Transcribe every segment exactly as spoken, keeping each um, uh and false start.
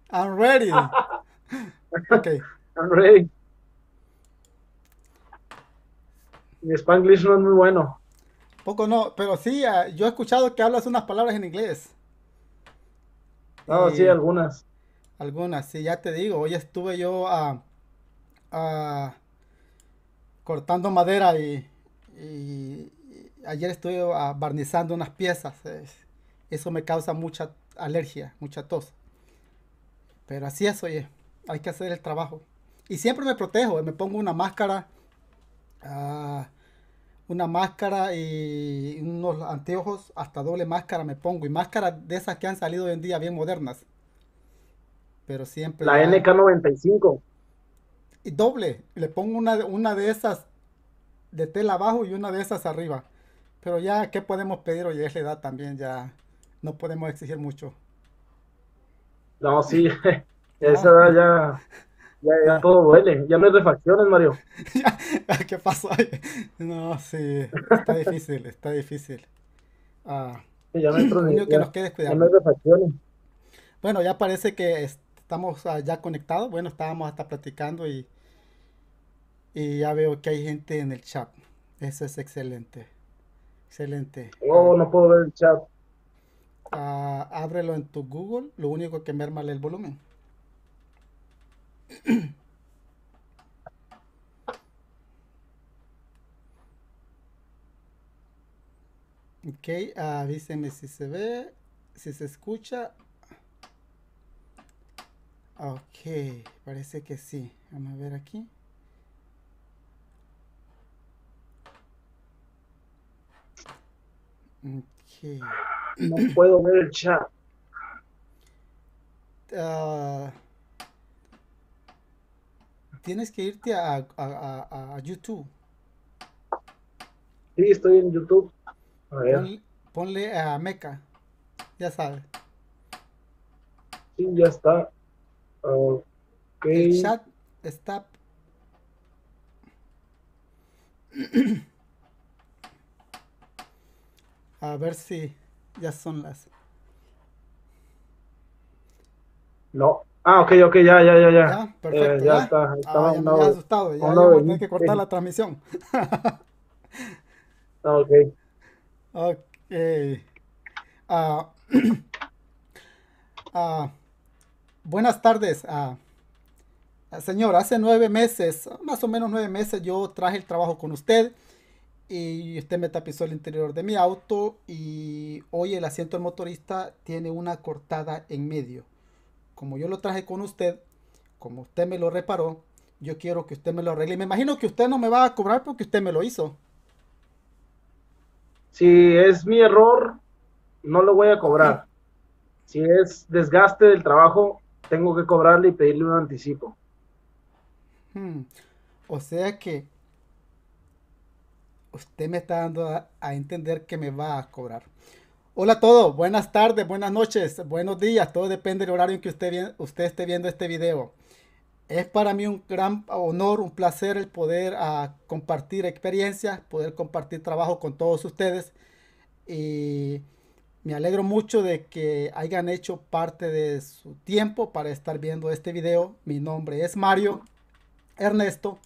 I'm ready. Ok. I'm ready. Mi Spanglish no es muy bueno. Poco no, pero sí, ah, yo he escuchado que hablas unas palabras en inglés. No, sí, Y algunas. algunas, sí, ya te digo. Hoy estuve yo ah, ah, cortando madera y, y- y ayer estuve ah, barnizando unas piezas. Es- eso me causa mucha alergia, mucha tos. Pero así es, oye, hay que hacer el trabajo. Y siempre me protejo, me pongo una máscara, ah, una máscara y unos anteojos, hasta doble máscara me pongo. Y máscaras de esas que han salido hoy en día bien modernas. Pero siempre La ya. N K noventa y cinco. Y doble, le pongo una, una de esas de tela abajo y una de esas arriba. Pero ya, ¿qué podemos pedir? Oye, es la edad también, ya no podemos exigir mucho. No, sí, esa Ah, edad ya, ya, ya ah, todo duele. Ya no hay refacciones, Mario. ya, ¿qué pasó? No, sí, está difícil, está difícil. Ah, Sí, ya no hay, lo trans- único que nos ya, queda es ya no hay cuidarnos. refacciones. Bueno, ya parece que estamos ah, ya conectados. Bueno, estábamos hasta platicando y, y ya veo que hay gente en el chat. Eso es excelente, excelente. Ah, Oh, no puedo ver el chat. ah, ábrelo en tu Google. Lo único que mermale el volumen. Ok, avíseme si se ve, si se escucha. Ok, parece que sí. Vamos a ver aquí. Ok. No puedo ver el chat. Ah, tienes que irte a, a- a- a YouTube. Sí, estoy en YouTube. A ver. Pon- ponle a Meca, ya sabes. Sí, ya está. Ok. El chat está. A ver si ya son las. No. Ah, ok, ok, ya, ya, ya, ya. Ya, Eh, perfecto, ya ya. está. Ah, Estaba a ya un me había lado de, asustado. a un Ya, ya lado vamos de a tener mí. que cortar la transmisión. Ah, ok. Ok. Ah, ah, buenas tardes. Ah, Ah, señor, hace nueve meses, más o menos nueve meses, yo traje el trabajo con usted y usted me tapizó el interior de mi auto y hoy el asiento del motorista tiene una cortada en medio. Como yo lo traje con usted, como usted me lo reparó, yo quiero que usted me lo arregle. Me imagino que usted no me va a cobrar porque usted me lo hizo. Si es mi error, no lo voy a cobrar. Si es desgaste del trabajo, tengo que cobrarle y pedirle un anticipo. Hmm, O sea que usted me está dando a, a entender que me va a cobrar. Hola a todos, buenas tardes, buenas noches, buenos días, todo depende del horario en que usted, vi- usted esté viendo este video. Es para mí un gran honor, un placer el poder ah, compartir experiencias, poder compartir trabajo con todos ustedes y me alegro mucho de que hayan hecho parte de su tiempo para estar viendo este video. Mi nombre es Mario Ernesto.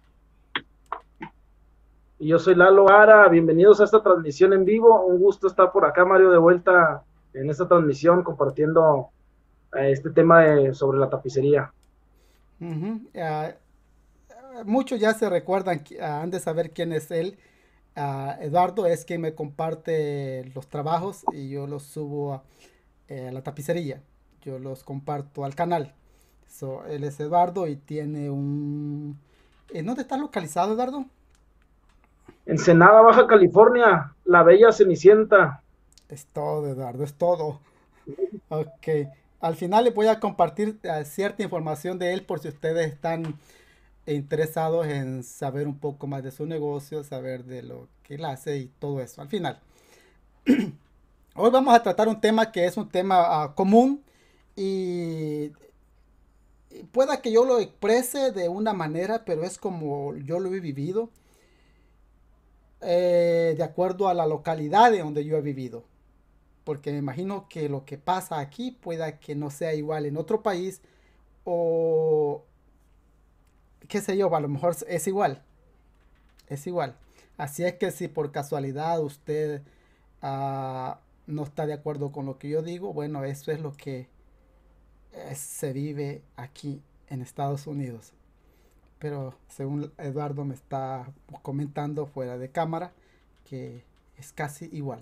Y yo soy Lalo Ara, bienvenidos a esta transmisión en vivo. Un gusto estar por acá, Mario, de vuelta en esta transmisión compartiendo eh, este tema de, sobre la tapicería. Ujú, ah, muchos ya se recuerdan, ah, han de saber quién es él. Ah, Eduardo es quien me comparte los trabajos y yo los subo a, eh, a la tapicería. Yo los comparto al canal. So, él es Eduardo y tiene un... ¿En dónde está localizado, Eduardo? Ensenada, Baja California, la bella Cenicienta. Es todo, Eduardo, es todo. Ok. Al final les voy a compartir eh, cierta información de él por si ustedes están interesados en saber un poco más de su negocio, saber de lo que él hace y todo eso. Al final. Hoy vamos a tratar un tema que es un tema uh, común y pueda que yo lo exprese de una manera, pero es como yo lo he vivido, eh, de acuerdo a la localidad de donde yo he vivido. porque me imagino que lo que pasa aquí pueda que no sea igual en otro país o qué sé yo, a lo mejor es igual, es igual. Así es que si por casualidad usted uh, no está de acuerdo con lo que yo digo, bueno, eso es lo que es, se vive aquí en Estados Unidos. Pero según Eduardo me está comentando fuera de cámara que es casi igual.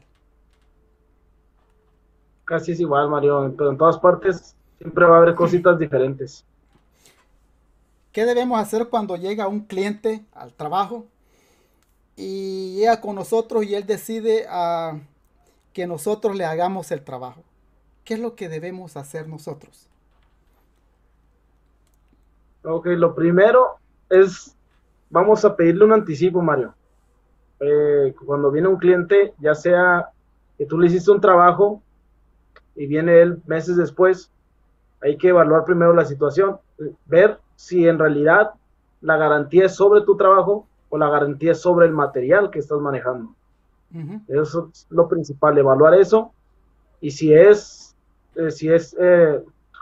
Casi es igual, Mario, pero en todas partes siempre va a haber cositas diferentes. ¿Qué debemos hacer cuando llega un cliente al trabajo y llega con nosotros y él decide uh, que nosotros le hagamos el trabajo? ¿Qué es lo que debemos hacer nosotros? Ok, lo primero es, vamos a pedirle un anticipo, Mario. Eh, cuando viene un cliente, ya sea que tú le hiciste un trabajo y viene él meses después, hay que evaluar primero la situación, ver si en realidad la garantía es sobre tu trabajo o la garantía es sobre el material que estás manejando. Uh-huh. Eso es lo principal, evaluar eso. Y si es, eh, si es, eh,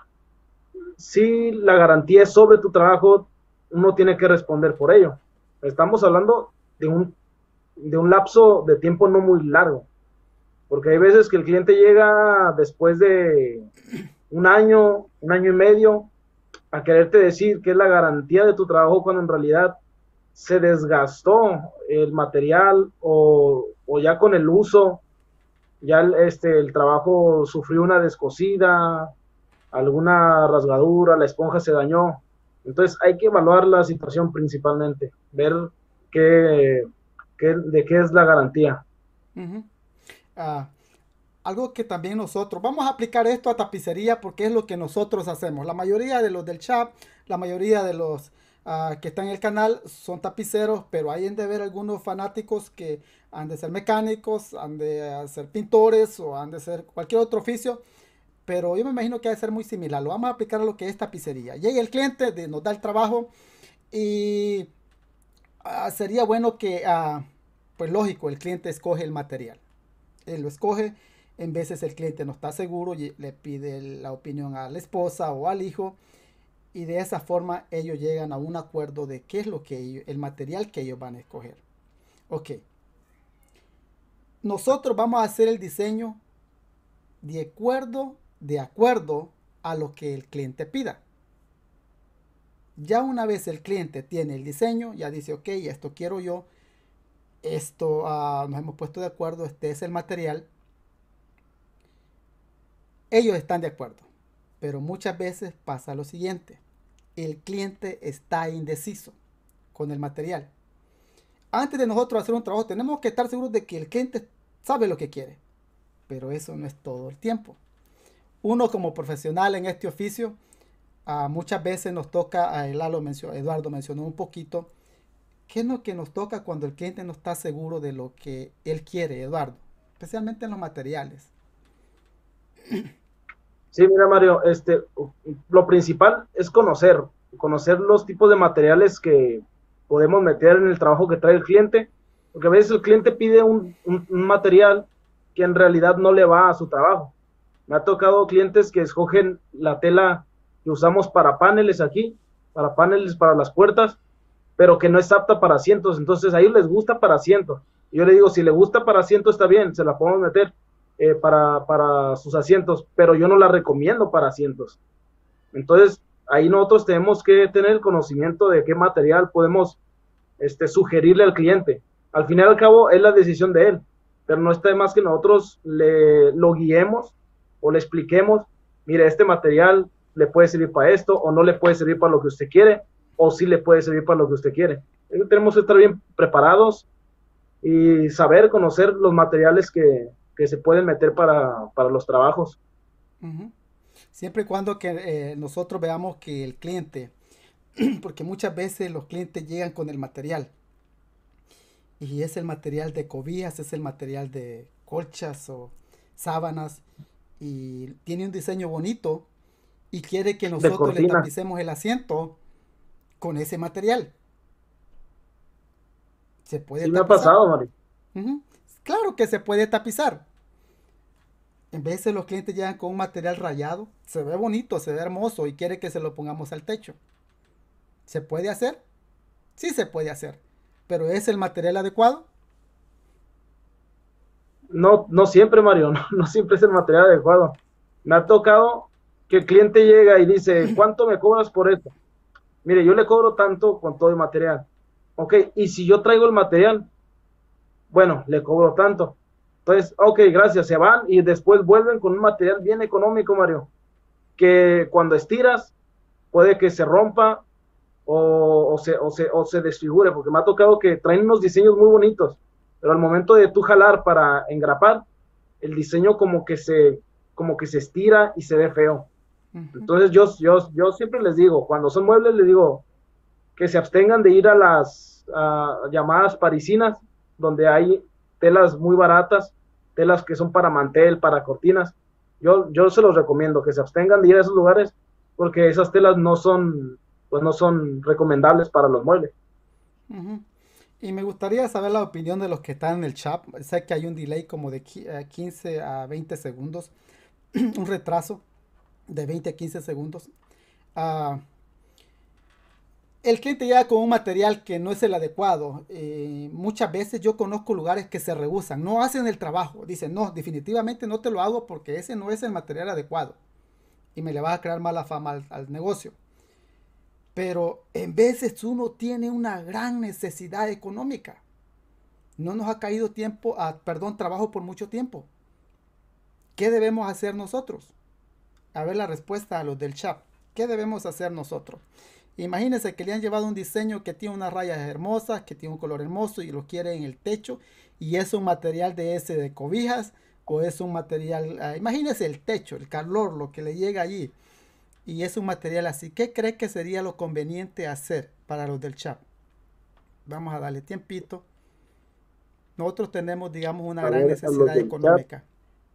si la garantía es sobre tu trabajo, uno tiene que responder por ello. Estamos hablando de un, de un lapso de tiempo no muy largo, porque hay veces que el cliente llega después de un año, un año y medio, a quererte decir que es la garantía de tu trabajo cuando en realidad se desgastó el material o, o ya con el uso, ya el, este, el trabajo sufrió una descosida, alguna rasgadura, la esponja se dañó. Entonces hay que evaluar la situación principalmente, ver qué, qué, de qué es la garantía. Uh-huh. Uh, algo que también nosotros, vamos a aplicar esto a tapicería porque es lo que nosotros hacemos. La mayoría de los del chat, la mayoría de los uh, que están en el canal son tapiceros, pero hay de ver algunos fanáticos que han de ser mecánicos, han de ser pintores o han de ser cualquier otro oficio. Pero yo me imagino que ha de ser muy similar. Lo vamos a aplicar a lo que es tapicería. Llega el cliente, de, nos da el trabajo y uh, sería bueno que, uh, pues lógico, el cliente escoge el material. Él lo escoge. En veces el cliente no está seguro y le pide la opinión a la esposa o al hijo. Y de esa forma ellos llegan a un acuerdo de qué es lo que ellos, el material que ellos van a escoger. Ok. Nosotros vamos a hacer el diseño de acuerdo de acuerdo a lo que el cliente pida. Ya una vez el cliente tiene el diseño, ya dice, ok, esto quiero yo, esto uh, nos hemos puesto de acuerdo, este es el material. Ellos están de acuerdo, pero muchas veces pasa lo siguiente, el cliente está indeciso con el material. Antes de nosotros hacer un trabajo, tenemos que estar seguros de que el cliente sabe lo que quiere, pero eso no es todo el tiempo. Uno como profesional en este oficio, uh, muchas veces nos toca, uh, Lalo mencionó, Eduardo mencionó un poquito, ¿qué es lo que nos toca cuando el cliente no está seguro de lo que él quiere, Eduardo? Especialmente en los materiales. Sí, mira, Mario, este, lo principal es conocer, conocer los tipos de materiales que podemos meter en el trabajo que trae el cliente, porque a veces el cliente pide un, un, un material que en realidad no le va a su trabajo. Me ha tocado clientes que escogen la tela que usamos para paneles aquí, para paneles para las puertas, pero que no es apta para asientos. Entonces a ellos les gusta para asientos. Y yo le digo, si le gusta para asientos está bien, se la podemos meter eh, para, para sus asientos, pero yo no la recomiendo para asientos. Entonces ahí nosotros tenemos que tener el conocimiento de qué material podemos este, sugerirle al cliente. Al fin y al cabo es la decisión de él, pero no está de más que nosotros le, lo guiemos o le expliquemos, mire, este material le puede servir para esto, o no le puede servir para lo que usted quiere, o sí le puede servir para lo que usted quiere. Entonces, tenemos que estar bien preparados y saber conocer los materiales que, que se pueden meter para, para los trabajos. Uh-huh. Siempre y cuando que eh, nosotros veamos que el cliente, porque muchas veces los clientes llegan con el material, y es el material de cobijas, es el material de colchas o sábanas, y tiene un diseño bonito y quiere que nosotros le tapicemos el asiento con ese material. Se puede sí tapizar. Me ha pasado, Mari. Uh-huh. Claro que se puede tapizar. En veces los clientes llegan con un material rayado, se ve bonito, se ve hermoso y quiere que se lo pongamos al techo. ¿Se puede hacer? Sí se puede hacer, pero ¿es el material adecuado? No, no siempre, Mario, no, no siempre es el material adecuado. Me ha tocado que el cliente llega y dice, ¿cuánto me cobras por esto? Mire, yo le cobro tanto con todo el material. Ok, y si yo traigo el material, bueno, le cobro tanto. Entonces, ok, gracias, se van y después vuelven con un material bien económico, Mario, que cuando estiras puede que se rompa o, o, se, o, se, o se desfigure, porque me ha tocado que traen unos diseños muy bonitos, pero al momento de tú jalar para engrapar, el diseño como que se, como que se estira y se ve feo. Ujú, Entonces yo, yo, yo siempre les digo, cuando son muebles, les digo que se abstengan de ir a las uh, llamadas parisinas, donde hay telas muy baratas, telas que son para mantel, para cortinas. Yo, yo se los recomiendo, que se abstengan de ir a esos lugares, porque esas telas no son, pues no son recomendables para los muebles. ujú. Y me gustaría saber la opinión de los que están en el chat. Sé que hay un delay como de qui- eh, quince a veinte segundos, un retraso de veinte a quince segundos. Ah, el cliente llega con un material que no es el adecuado. Eh, muchas veces yo conozco lugares que se rehúsan, no hacen el trabajo. Dicen, no, definitivamente no te lo hago porque ese no es el material adecuado. Y me le vas a crear mala fama al, al negocio. Pero en veces uno tiene una gran necesidad económica. No nos ha caído tiempo, a, perdón, trabajo por mucho tiempo. ¿Qué debemos hacer nosotros? A ver la respuesta a los del chat. ¿Qué debemos hacer nosotros? Imagínense que le han llevado un diseño que tiene unas rayas hermosas, que tiene un color hermoso y lo quiere en el techo y es un material de ese de cobijas o es un material, uh, imagínense el techo, el calor, lo que le llega allí y es un material así. ¿Qué cree que sería lo conveniente hacer para los del chat? Vamos a darle tiempito. Nosotros tenemos, digamos, una A gran ver, a los necesidad del chat. económica.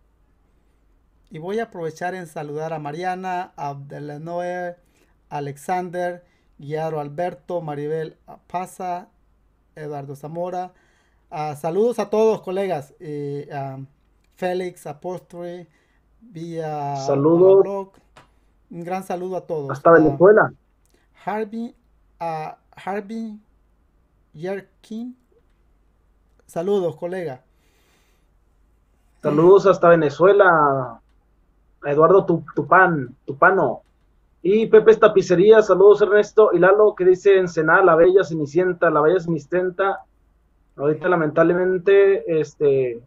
Y voy a aprovechar en saludar a Mariana, a Abdelanoe, Alexander, Guiaro Alberto, Maribel Paza, Eduardo Zamora. Uh, saludos a todos, colegas. Eh, uh, Félix Apóstol, vía Saludos Olablog. Un gran saludo a todos. hasta Uh, Venezuela. Harvey, uh, Harvey Yerkin. Saludos, colega. Saludos hasta Venezuela. A Eduardo Tupán, Tupano. Y Pepe Tapicería, saludos Ernesto y Lalo, que dice Ensenada, la bella Cenicienta, la bella Cenicienta. Ahorita lamentablemente este,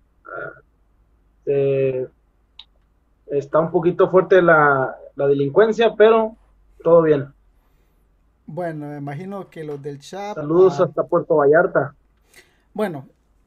eh, está un poquito fuerte la, la delincuencia, pero todo bien. Bueno, me imagino que los del chat. Saludos Uh, hasta Puerto Vallarta. bueno,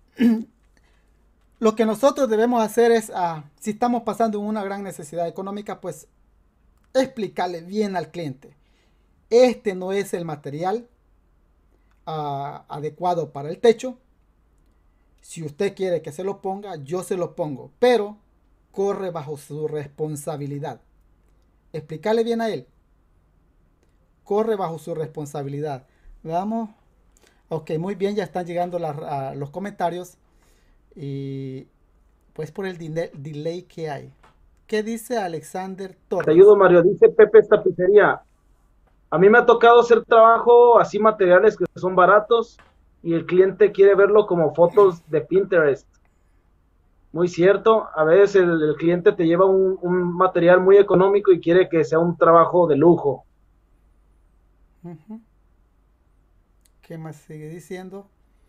lo que nosotros debemos hacer es, uh, si estamos pasando una gran necesidad económica, pues explicarle bien al cliente. Este no es el material uh, adecuado para el techo. Si usted quiere que se lo ponga, yo se lo pongo, pero corre bajo su responsabilidad. Explicarle bien a él. Corre bajo su responsabilidad. Veamos. Ok, muy bien, ya están llegando la, uh, los comentarios. Y pues por el delay que hay. ¿Qué dice Alexander Te Torres? ayudo, Mario. Dice Pepe Tapicería. A mí me ha tocado hacer trabajo así, materiales que son baratos y el cliente quiere verlo como fotos de Pinterest. Muy cierto, a veces el, el cliente te lleva un, un, material muy económico y quiere que sea un trabajo de lujo. Uh-huh. ¿Qué más sigue diciendo?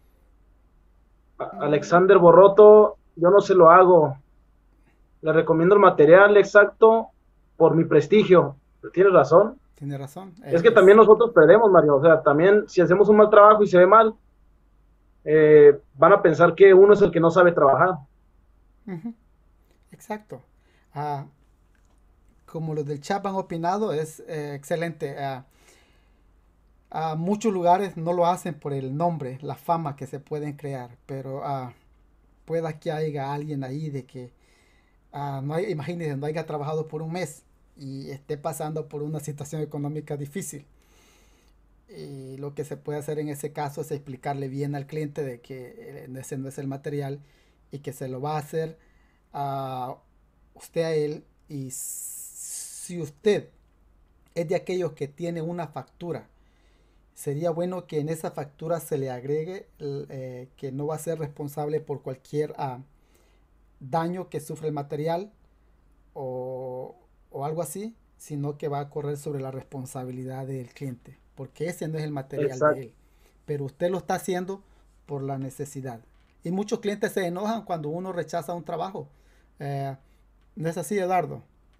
Alexander Borroto, yo no se lo hago. Le recomiendo el material exacto por mi prestigio. Tienes razón. Tiene razón. Es Eh, que es... también nosotros perdemos, Mario. O sea, también si hacemos un mal trabajo y se ve mal, eh, van a pensar que uno es el que no sabe trabajar. Uh-huh. Exacto. Uh, como los del chat han opinado, es eh, excelente. Uh, uh, muchos lugares no lo hacen por el nombre, la fama que se pueden crear, pero uh, pueda que haya alguien ahí de que, uh, no hay, imagínense, no haya trabajado por un mes y esté pasando por una situación económica difícil. Y lo que se puede hacer en ese caso es explicarle bien al cliente de que ese no es el material y que se lo va a hacer uh, usted a él, y si usted es de aquellos que tiene una factura, sería bueno que en esa factura se le agregue eh, que no va a ser responsable por cualquier uh, daño que sufre el material o, o algo así, sino que va a correr sobre la responsabilidad del cliente, porque ese no es el material de Exacto. él, pero usted lo está haciendo por la necesidad. Y muchos clientes se enojan cuando uno rechaza un trabajo. Eh, ¿No es así, Eduardo?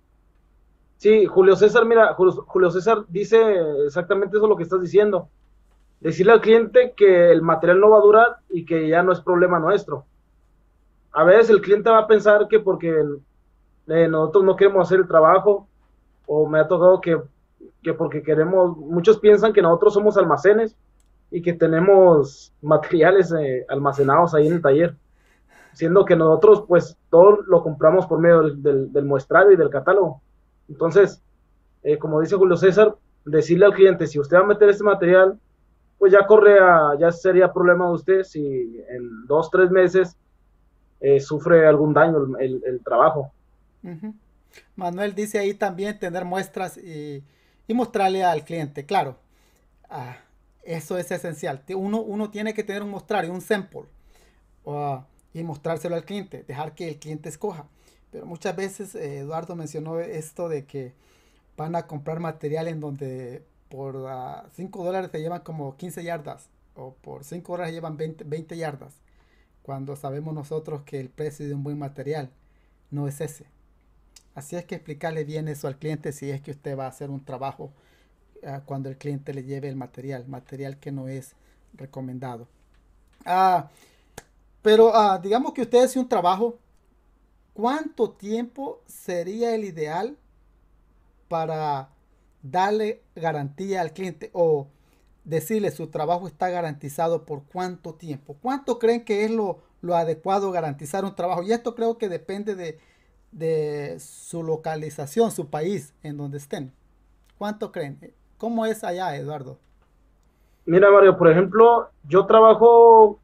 Sí, Julio César, mira, Julio, Julio César dice exactamente eso lo que estás diciendo. Decirle al cliente que el material no va a durar y que ya no es problema nuestro. A veces el cliente va a pensar que porque eh, nosotros no queremos hacer el trabajo, o me ha tocado que, que porque queremos, muchos piensan que nosotros somos almacenes y que tenemos materiales eh, almacenados ahí en el taller, siendo que nosotros pues todo lo compramos por medio del, del, del muestrario y del catálogo. Entonces, eh, como dice Julio César, decirle al cliente, si usted va a meter este material, pues ya corre a, ya sería problema de usted si en dos, tres meses eh, sufre algún daño el, el, el trabajo. Uh-huh. Manuel dice ahí también tener muestras y, y mostrarle al cliente, claro. Ah, eso es esencial. Uno, uno tiene que tener un mostrario, un sample, uh, y mostrárselo al cliente, dejar que el cliente escoja. Pero muchas veces eh, Eduardo mencionó esto de que van a comprar material en donde por uh, cinco dólares te llevan como quince yardas o por cinco dólares llevan veinte, veinte yardas, cuando sabemos nosotros que el precio de un buen material no es ese. Así es que explicarle bien eso al cliente si es que usted va a hacer un trabajo uh, cuando el cliente le lleve el material, material que no es recomendado. Ah, pero ah, digamos que usted hace un trabajo, ¿cuánto tiempo sería el ideal para darle garantía al cliente o decirle su trabajo está garantizado por cuánto tiempo? ¿Cuánto creen que es lo, lo adecuado garantizar un trabajo? Y esto creo que depende de, de su localización, su país en donde estén. ¿Cuánto creen? ¿Cómo es allá, Eduardo? Mira, Mario, por ejemplo, yo trabajo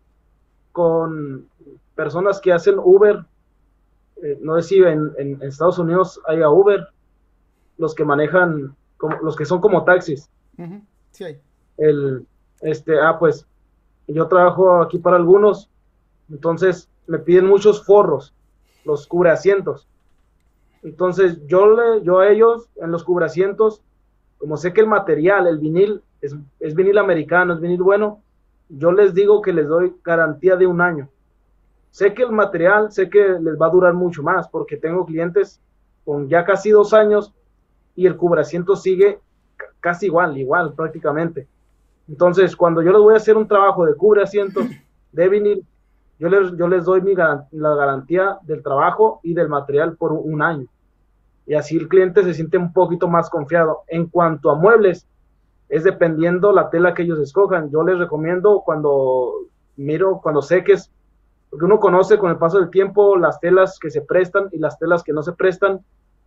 con personas que hacen Uber. Eh, no sé si en, en, en, Estados Unidos haya Uber, los que manejan, como, los que son como taxis. Uh-huh. Sí hay. El, este, ah, pues, yo trabajo aquí para algunos, entonces me piden muchos forros, los cubreasientos. Entonces yo, le, yo a ellos, en los cubreasientos, como sé que el material, el vinil, es, es vinil americano, es vinil bueno, yo les digo que les doy garantía de un año. Sé que el material, sé que les va a durar mucho más, porque tengo clientes con ya casi dos años y el cubrasiento sigue casi igual, igual prácticamente. Entonces, cuando yo les voy a hacer un trabajo de cubreasientos de vinil, yo les, yo les doy mi, la garantía del trabajo y del material por un año. Y así el cliente se siente un poquito más confiado. En cuanto a muebles, es dependiendo la tela que ellos escojan. Yo les recomiendo cuando miro, cuando sé que es, porque uno conoce con el paso del tiempo las telas que se prestan y las telas que no se prestan.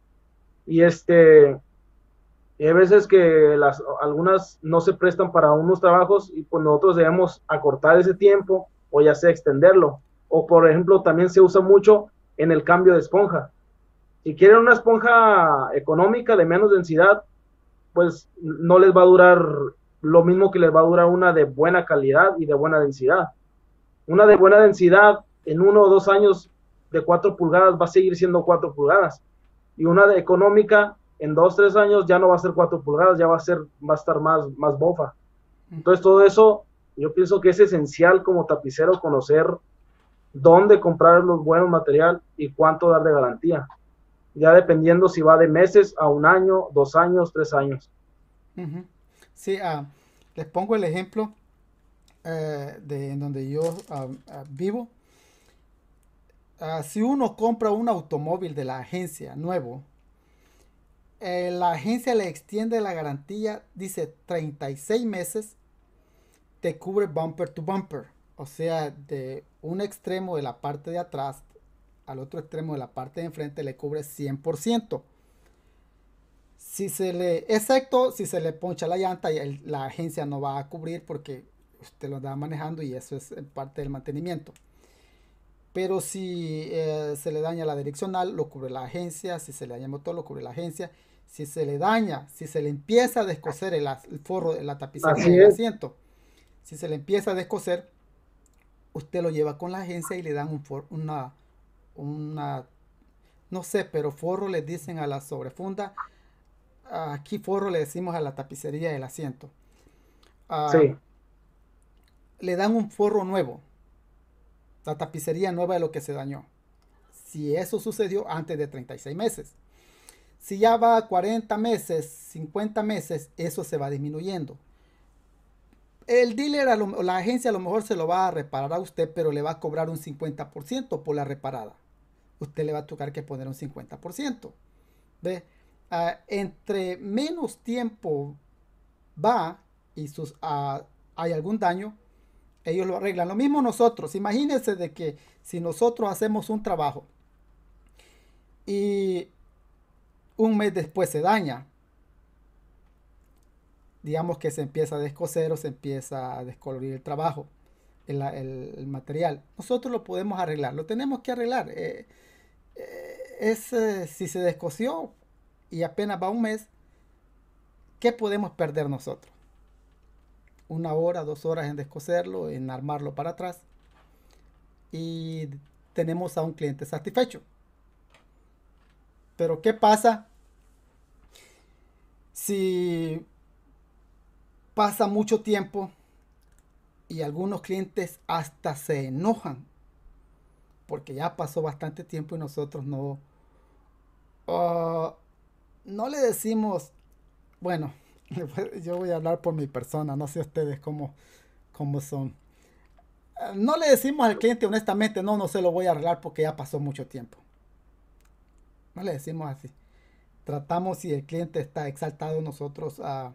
Y este, y hay veces que las, algunas no se prestan para unos trabajos y pues nosotros debemos acortar ese tiempo o ya sea extenderlo. O por ejemplo, también se usa mucho en el cambio de esponja. Si quieren una esponja económica de menos densidad, pues no les va a durar lo mismo que les va a durar una de buena calidad y de buena densidad. Una de buena densidad en uno o dos años de cuatro pulgadas va a seguir siendo cuatro pulgadas. Y una de económica en dos, tres años ya no va a ser cuatro pulgadas, ya va a ser, va a estar más, más bofa. Entonces todo eso, yo pienso que es esencial como tapicero conocer dónde comprar los buenos material y cuánto dar de garantía. Ya dependiendo si va de meses a un año, dos años, tres años. Uh-huh. Sí, uh, les pongo el ejemplo uh, de en donde yo uh, uh, vivo. Uh, si uno compra un automóvil de la agencia nuevo, eh, la agencia le extiende la garantía, dice treinta y seis meses, te cubre bumper to bumper, o sea, de un extremo de la parte de atrás al otro extremo de la parte de enfrente le cubre cien por ciento. Si se le, excepto si se le poncha la llanta, el, la agencia no va a cubrir porque usted lo anda manejando y eso es parte del mantenimiento. Pero si eh, se le daña la direccional, lo cubre la agencia. Si se le daña el motor, lo cubre la agencia. Si se le daña, si se le empieza a descoser el, el forro de la tapicería Así del es. asiento, si se le empieza a descoser, usted lo lleva con la agencia y le dan un for, una, una, no sé, pero forro le dicen a la sobrefunda. Aquí forro le decimos a la tapicería del asiento. Uh, Sí, le dan un forro nuevo, la tapicería nueva de lo que se dañó. Si eso sucedió antes de treinta y seis meses. Si ya va a cuarenta meses, cincuenta meses, eso se va disminuyendo. El dealer o la agencia a lo mejor se lo va a reparar a usted, pero le va a cobrar un cincuenta por ciento por la reparada. Usted le va a tocar que poner un cincuenta por ciento. ¿Ve? Uh, entre menos tiempo va y sus, uh, hay algún daño, ellos lo arreglan. Lo mismo nosotros. Imagínense de que si nosotros hacemos un trabajo y un mes después se daña, digamos que se empieza a descoser o se empieza a descolorir el trabajo, el, el, el material, nosotros lo podemos arreglar, lo tenemos que arreglar. Eh, eh, es, eh, si se descosió y apenas va un mes, ¿qué podemos perder nosotros? Una hora, dos horas en descoserlo, en armarlo para atrás, y tenemos a un cliente satisfecho. Pero ¿qué pasa si pasa mucho tiempo y algunos clientes hasta se enojan porque ya pasó bastante tiempo y nosotros no uh, no le decimos, bueno, yo voy a hablar por mi persona, no sé ustedes cómo, cómo son. Uh, no le decimos al cliente honestamente, no, no se lo voy a arreglar porque ya pasó mucho tiempo. No le decimos así. Tratamos, si el cliente está exaltado, nosotros uh,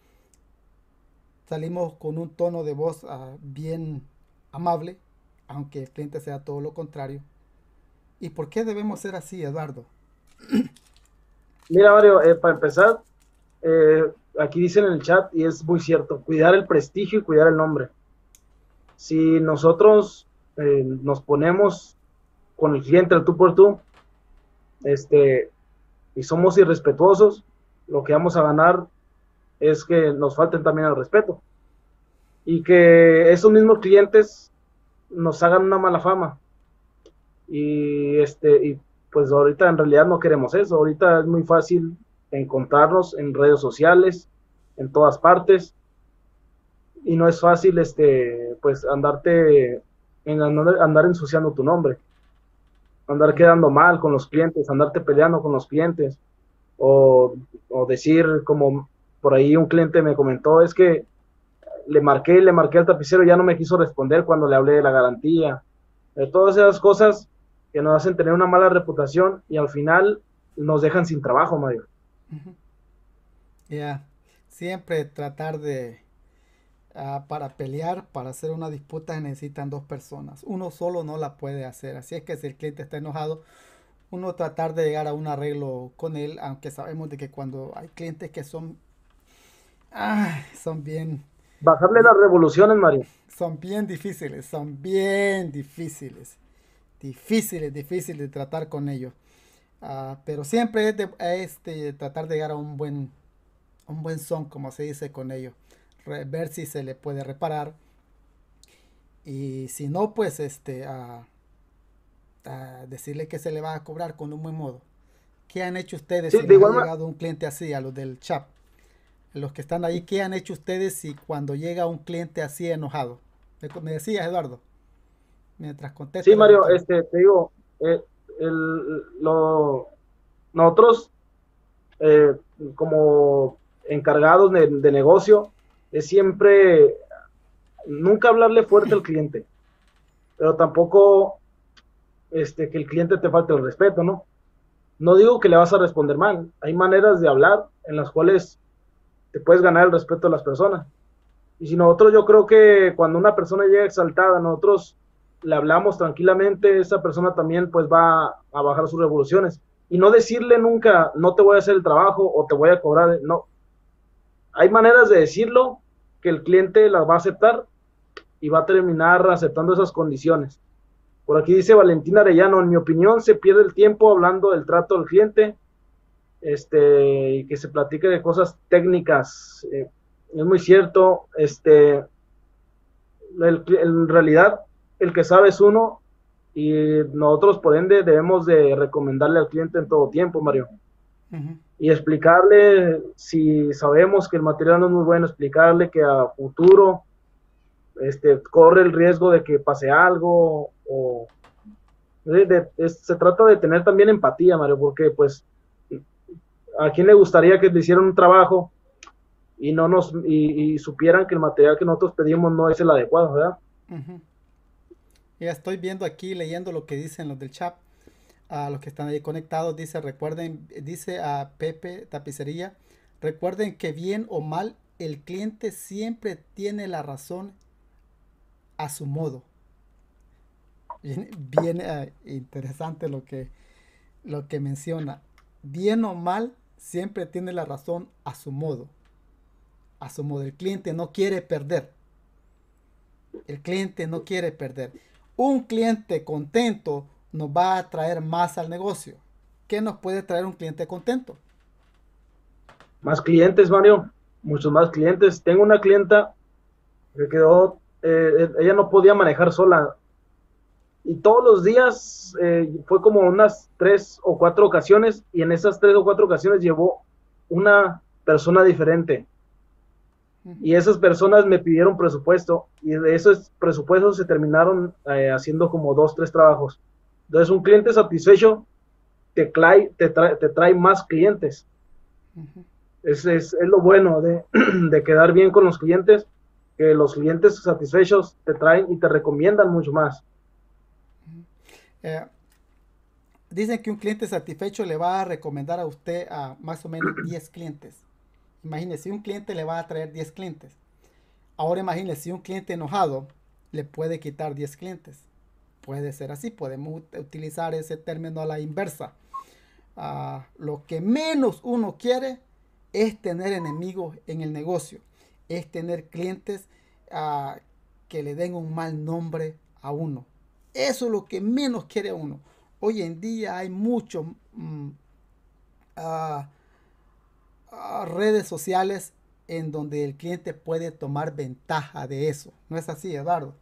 salimos con un tono de voz uh, bien amable, aunque el cliente sea todo lo contrario. ¿Y por qué debemos ser así, Eduardo? Mira, Mario, eh, para empezar, eh, aquí dicen en el chat, y es muy cierto, cuidar el prestigio y cuidar el nombre. Si nosotros eh, nos ponemos con el cliente al tú por tú, este, y somos irrespetuosos, lo que vamos a ganar es que nos falten también el respeto. Y que esos mismos clientes nos hagan una mala fama. Y, este, y pues ahorita en realidad no queremos eso. Ahorita es muy fácil encontrarnos en redes sociales, en todas partes. Y no es fácil este, pues andarte, en andar, andar ensuciando tu nombre. Andar quedando mal con los clientes, andarte peleando con los clientes. O, o decir, como por ahí un cliente me comentó, es que le marqué, le marqué al tapicero, ya no me quiso responder cuando le hablé de la garantía. De todas esas cosas que nos hacen tener una mala reputación y al final nos dejan sin trabajo, Mario. Uh-huh. Ya, yeah. Siempre tratar de, uh, para pelear, para hacer una disputa, se necesitan dos personas. Uno solo no la puede hacer. Así es que si el cliente está enojado, uno tratar de llegar a un arreglo con él, aunque sabemos de que cuando hay clientes que son, ah, son bien... Bajarle las revoluciones, Mario. Son bien difíciles, son bien difíciles. Difíciles, difíciles de tratar con ellos. Uh, pero siempre es, de, es de tratar de llegar a un buen, un buen son, como se dice con ellos. Re, ver si se le puede reparar. Y si no, pues este, uh, uh, decirle que se le va a cobrar con un buen modo. ¿Qué han hecho ustedes Sí, si de les ha igual llegado un cliente así, a los del chat? Los que están ahí, ¿qué han hecho ustedes si cuando llega un cliente así enojado? Me, me decías, Eduardo, mientras contesta Sí, el Mario, auditorio. este, te digo, eh, el, lo, nosotros eh, como encargados de, de negocio es siempre nunca hablarle fuerte al cliente, pero tampoco este, que el cliente te falte el respeto, ¿no? No digo que le vas a responder mal, hay maneras de hablar en las cuales te puedes ganar el respeto de las personas. Y si nosotros, yo creo que cuando una persona llega exaltada, nosotros le hablamos tranquilamente, esa persona también pues va a bajar sus revoluciones. Y no decirle nunca, no te voy a hacer el trabajo o te voy a cobrar, no. Hay maneras de decirlo que el cliente las va a aceptar y va a terminar aceptando esas condiciones. Por aquí dice Valentina Arellano, en mi opinión se pierde el tiempo hablando del trato al cliente, este, y que se platique de cosas técnicas. Eh, es muy cierto, este, el, en realidad el que sabe es uno y nosotros por ende debemos de recomendarle al cliente en todo tiempo, Mario. Uh-huh. Y explicarle, si sabemos que el material no es muy bueno, explicarle que a futuro este, corre el riesgo de que pase algo, o de, de, es, se trata de tener también empatía, Mario, porque pues a quién le gustaría que le hicieran un trabajo y no nos y, y supieran que el material que nosotros pedimos no es el adecuado, ¿verdad? Uh-huh. Ya estoy viendo aquí, leyendo lo que dicen los del chat, a los que están ahí conectados. Dice, recuerden, dice a Pepe Tapicería, recuerden que bien o mal, el cliente siempre tiene la razón a su modo. Bien, bien uh, interesante lo que, lo que menciona. Bien o mal, siempre tiene la razón a su modo. A su modo. El cliente no quiere perder. El cliente no quiere perder. Un cliente contento nos va a traer más al negocio. ¿Qué nos puede traer un cliente contento? Más clientes, Mario. Muchos más clientes. Tengo una clienta que quedó, eh, ella no podía manejar sola. Y todos los días eh, fue como unas tres o cuatro ocasiones, y en esas tres o cuatro ocasiones llevó una persona diferente. Uh-huh. Y esas personas me pidieron presupuesto, y de esos presupuestos se terminaron eh, haciendo como dos, tres trabajos. Entonces un cliente satisfecho te trae, te trae, te trae más clientes. Uh-huh. es, es, es lo bueno de, de quedar bien con los clientes, que los clientes satisfechos te traen y te recomiendan mucho más. Eh, dicen que un cliente satisfecho le va a recomendar a usted a más o menos diez clientes. Imagínese, un cliente le va a traer diez clientes. Ahora imagínese, si un cliente enojado le puede quitar diez clientes. Puede ser así, podemos utilizar ese término a la inversa. Uh, lo que menos uno quiere es tener enemigos en el negocio, es tener clientes uh, que le den un mal nombre a uno. Eso es lo que menos quiere uno. Hoy en día hay muchas um, uh, uh, redes sociales en donde el cliente puede tomar ventaja de eso. ¿No es así, Eduardo?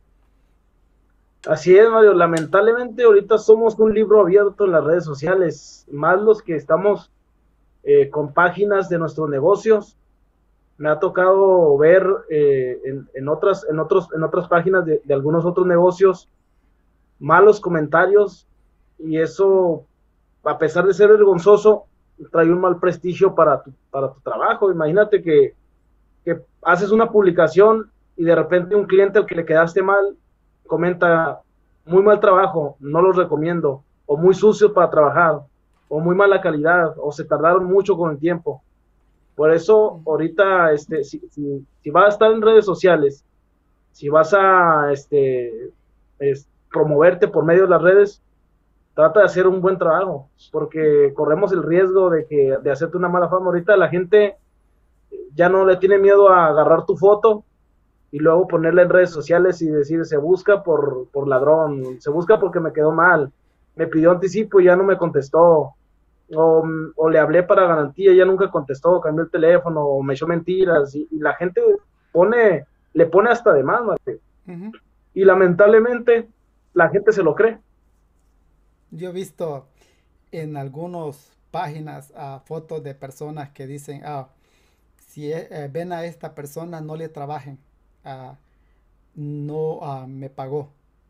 Así es, Mario. Lamentablemente ahorita somos un libro abierto en las redes sociales, más los que estamos eh, con páginas de nuestros negocios. Me ha tocado ver eh, en, en, otras, en, otros, en otras páginas de, de algunos otros negocios malos comentarios, y eso, a pesar de ser vergonzoso, trae un mal prestigio para tu, para tu trabajo. Imagínate que, que haces una publicación y de repente un cliente al que le quedaste mal comenta: muy mal trabajo, no los recomiendo, o muy sucios para trabajar, o muy mala calidad, o se tardaron mucho con el tiempo. Por eso ahorita, este, si, si, si vas a estar en redes sociales, si vas a este, es, promoverte por medio de las redes, trata de hacer un buen trabajo, porque corremos el riesgo de que de hacerte una mala fama. Ahorita la gente ya no le tiene miedo a agarrar tu foto y luego ponerla en redes sociales y decir: se busca por, por ladrón, se busca porque me quedó mal, me pidió anticipo y ya no me contestó, o, o le hablé para garantía y ya nunca contestó, cambió el teléfono, o me echó mentiras, y, y la gente pone, le pone hasta de más, uh-huh. Y lamentablemente la gente se lo cree. Yo he visto en algunas páginas uh, fotos de personas que dicen: ah, si eh, ven a esta persona, no le trabajen, uh, no uh, me pagó,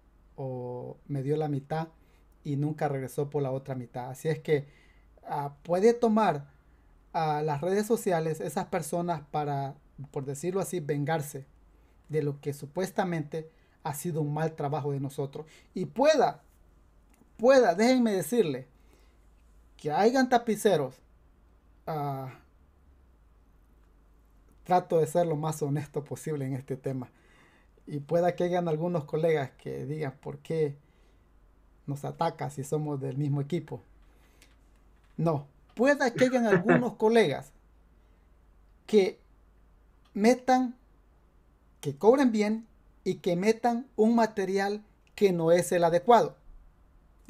o me dio la mitad y nunca regresó por la otra mitad. Así es que uh, puede tomar uh, las redes sociales esas personas para, por decirlo así, vengarse de lo que supuestamente ha sido un mal trabajo de nosotros. Y pueda, pueda, déjenme decirle, que hayan tapiceros, uh, trato de ser lo más honesto posible en este tema, y pueda que hayan algunos colegas que digan: ¿por qué nos ataca si somos del mismo equipo? No, pueda que hayan algunos colegas que metan, que cobren bien y que metan un material que no es el adecuado.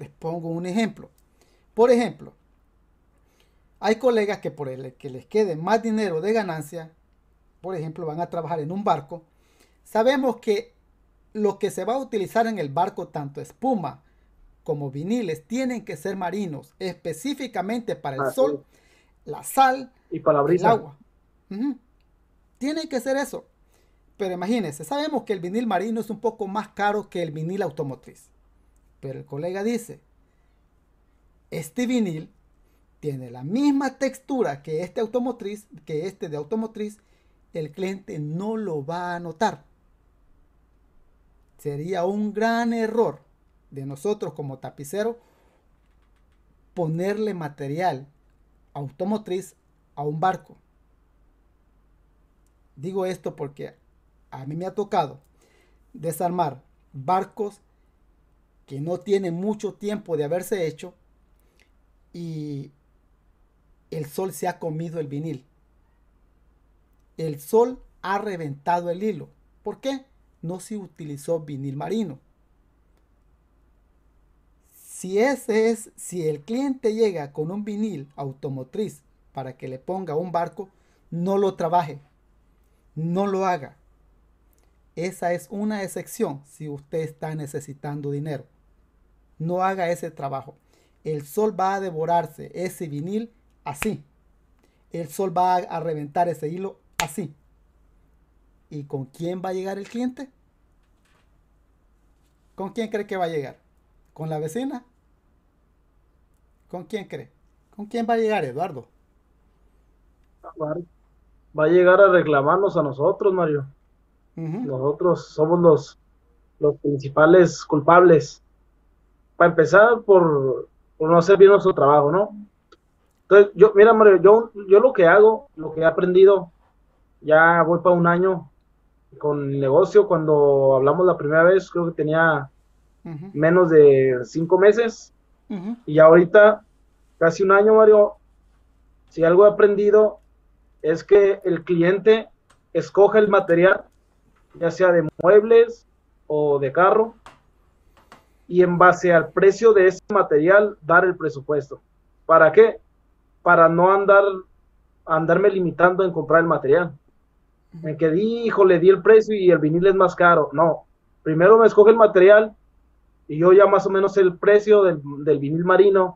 Les pongo un ejemplo. Por ejemplo, hay colegas que por el que les quede más dinero de ganancia, por ejemplo, van a trabajar en un barco. Sabemos que lo que se va a utilizar en el barco, tanto espuma como viniles, tienen que ser marinos, específicamente para el Ah, sí. sol, la sal, Y para la el brisa. agua. Ujú. Tienen que ser eso. Pero imagínense, sabemos que el vinil marino es un poco más caro que el vinil automotriz. Pero el colega dice, este vinil tiene la misma textura que este automotriz, que este de automotriz, el cliente no lo va a notar. Sería un gran error de nosotros como tapiceros ponerle material automotriz a un barco. Digo esto porque a mí me ha tocado desarmar barcos que no tienen mucho tiempo de haberse hecho y el sol se ha comido el vinil. El sol ha reventado el hilo. ¿Por qué? No se utilizó vinil marino. Si ese es, si el cliente llega con un vinil automotriz para que le ponga un barco, no lo trabaje, no lo haga. Esa es una excepción si usted está necesitando dinero. No haga ese trabajo. El sol va a devorarse ese vinil así. El sol va a reventar ese hilo así. ¿Y con quién va a llegar el cliente? ¿Con quién cree que va a llegar? ¿Con la vecina? ¿Con quién cree? ¿Con quién va a llegar, Eduardo? Va a llegar a reclamarnos a nosotros, Mario. Ujú, Nosotros somos los, los principales culpables. Para empezar, por, por no hacer bien nuestro trabajo, ¿no? Entonces, yo, mira, Mario, yo, yo lo que hago, lo que he aprendido, ya voy para un año con el negocio. Cuando hablamos la primera vez, creo que tenía ujú, menos de cinco meses. ujú, Y ya ahorita, casi un año, Mario, si algo he aprendido es que el cliente escoge el material, ya sea de muebles o de carro, y en base al precio de ese material dar el presupuesto. ¿Para qué? Para no andar andarme limitando en comprar el material. En que di, hijo, le di el precio y el vinil es más caro. No, primero me escoge el material y yo ya más o menos el precio del, del vinil marino,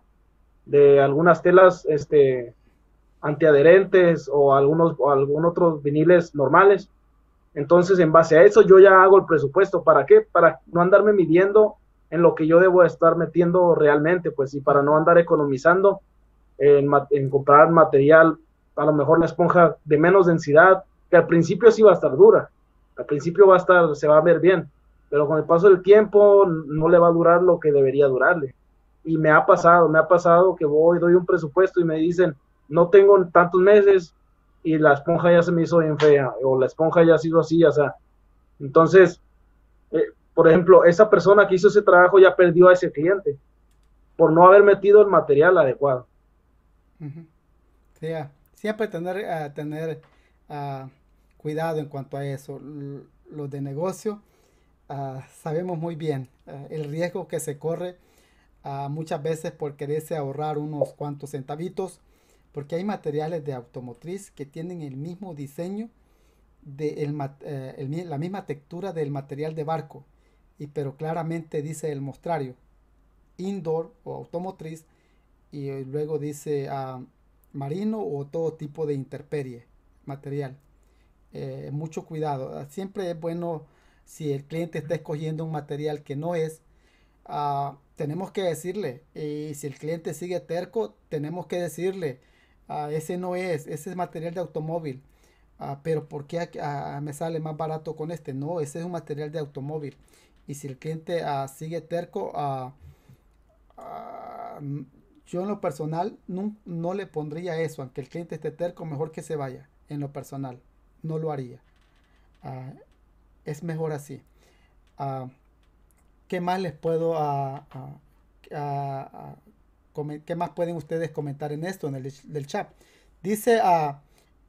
de algunas telas este, antiadherentes o algunos o algún otros viniles normales. Entonces, en base a eso, yo ya hago el presupuesto. ¿Para qué? Para no andarme midiendo en lo que yo debo estar metiendo realmente, pues, y para no ujú. andar economizando en, en comprar material, a lo mejor la esponja de menos densidad, que al principio sí va a estar dura, al principio va a estar, se va a ver bien, pero con el paso del tiempo no le va a durar lo que debería durarle. Y me ha pasado, me ha pasado que voy, doy un presupuesto y me dicen, no tengo tantos meses y la esponja ya se me hizo bien fea, o la esponja ya ha sido así, o sea, entonces, eh, por ejemplo, esa persona que hizo ese trabajo ya perdió a ese cliente por no haber metido el material adecuado. Ujú. Sí, ah, siempre tener, ah, tener ah, cuidado en cuanto a eso. L- Los de negocio ah, sabemos muy bien ah, el riesgo que se corre ah, muchas veces por quererse ahorrar unos cuantos centavitos, porque hay materiales de automotriz que tienen el mismo diseño de el ma- eh, el mi- la misma textura del material de barco, y pero claramente dice el mostrario indoor o automotriz y eh, luego dice ah, marino o todo tipo de intemperie material. Eh, mucho cuidado. Ah, Siempre es bueno si el cliente está escogiendo un material que no es, ah, tenemos que decirle. Y si el cliente sigue terco, tenemos que decirle, ah, ese no es, ese es material de automóvil. Ah, pero ¿por qué aquí- ah, me sale más barato con este? No, ese es un material de automóvil. Y si el cliente ah, sigue terco, ah, Ah, yo en lo personal no, no le pondría eso, aunque el cliente esté terco, mejor que se vaya. En lo personal, no lo haría. Ah, es mejor así. Ah, ¿qué más les puedo ah, ah, ah, ah, comen- qué más pueden ustedes comentar en esto, en el del chat? Dice a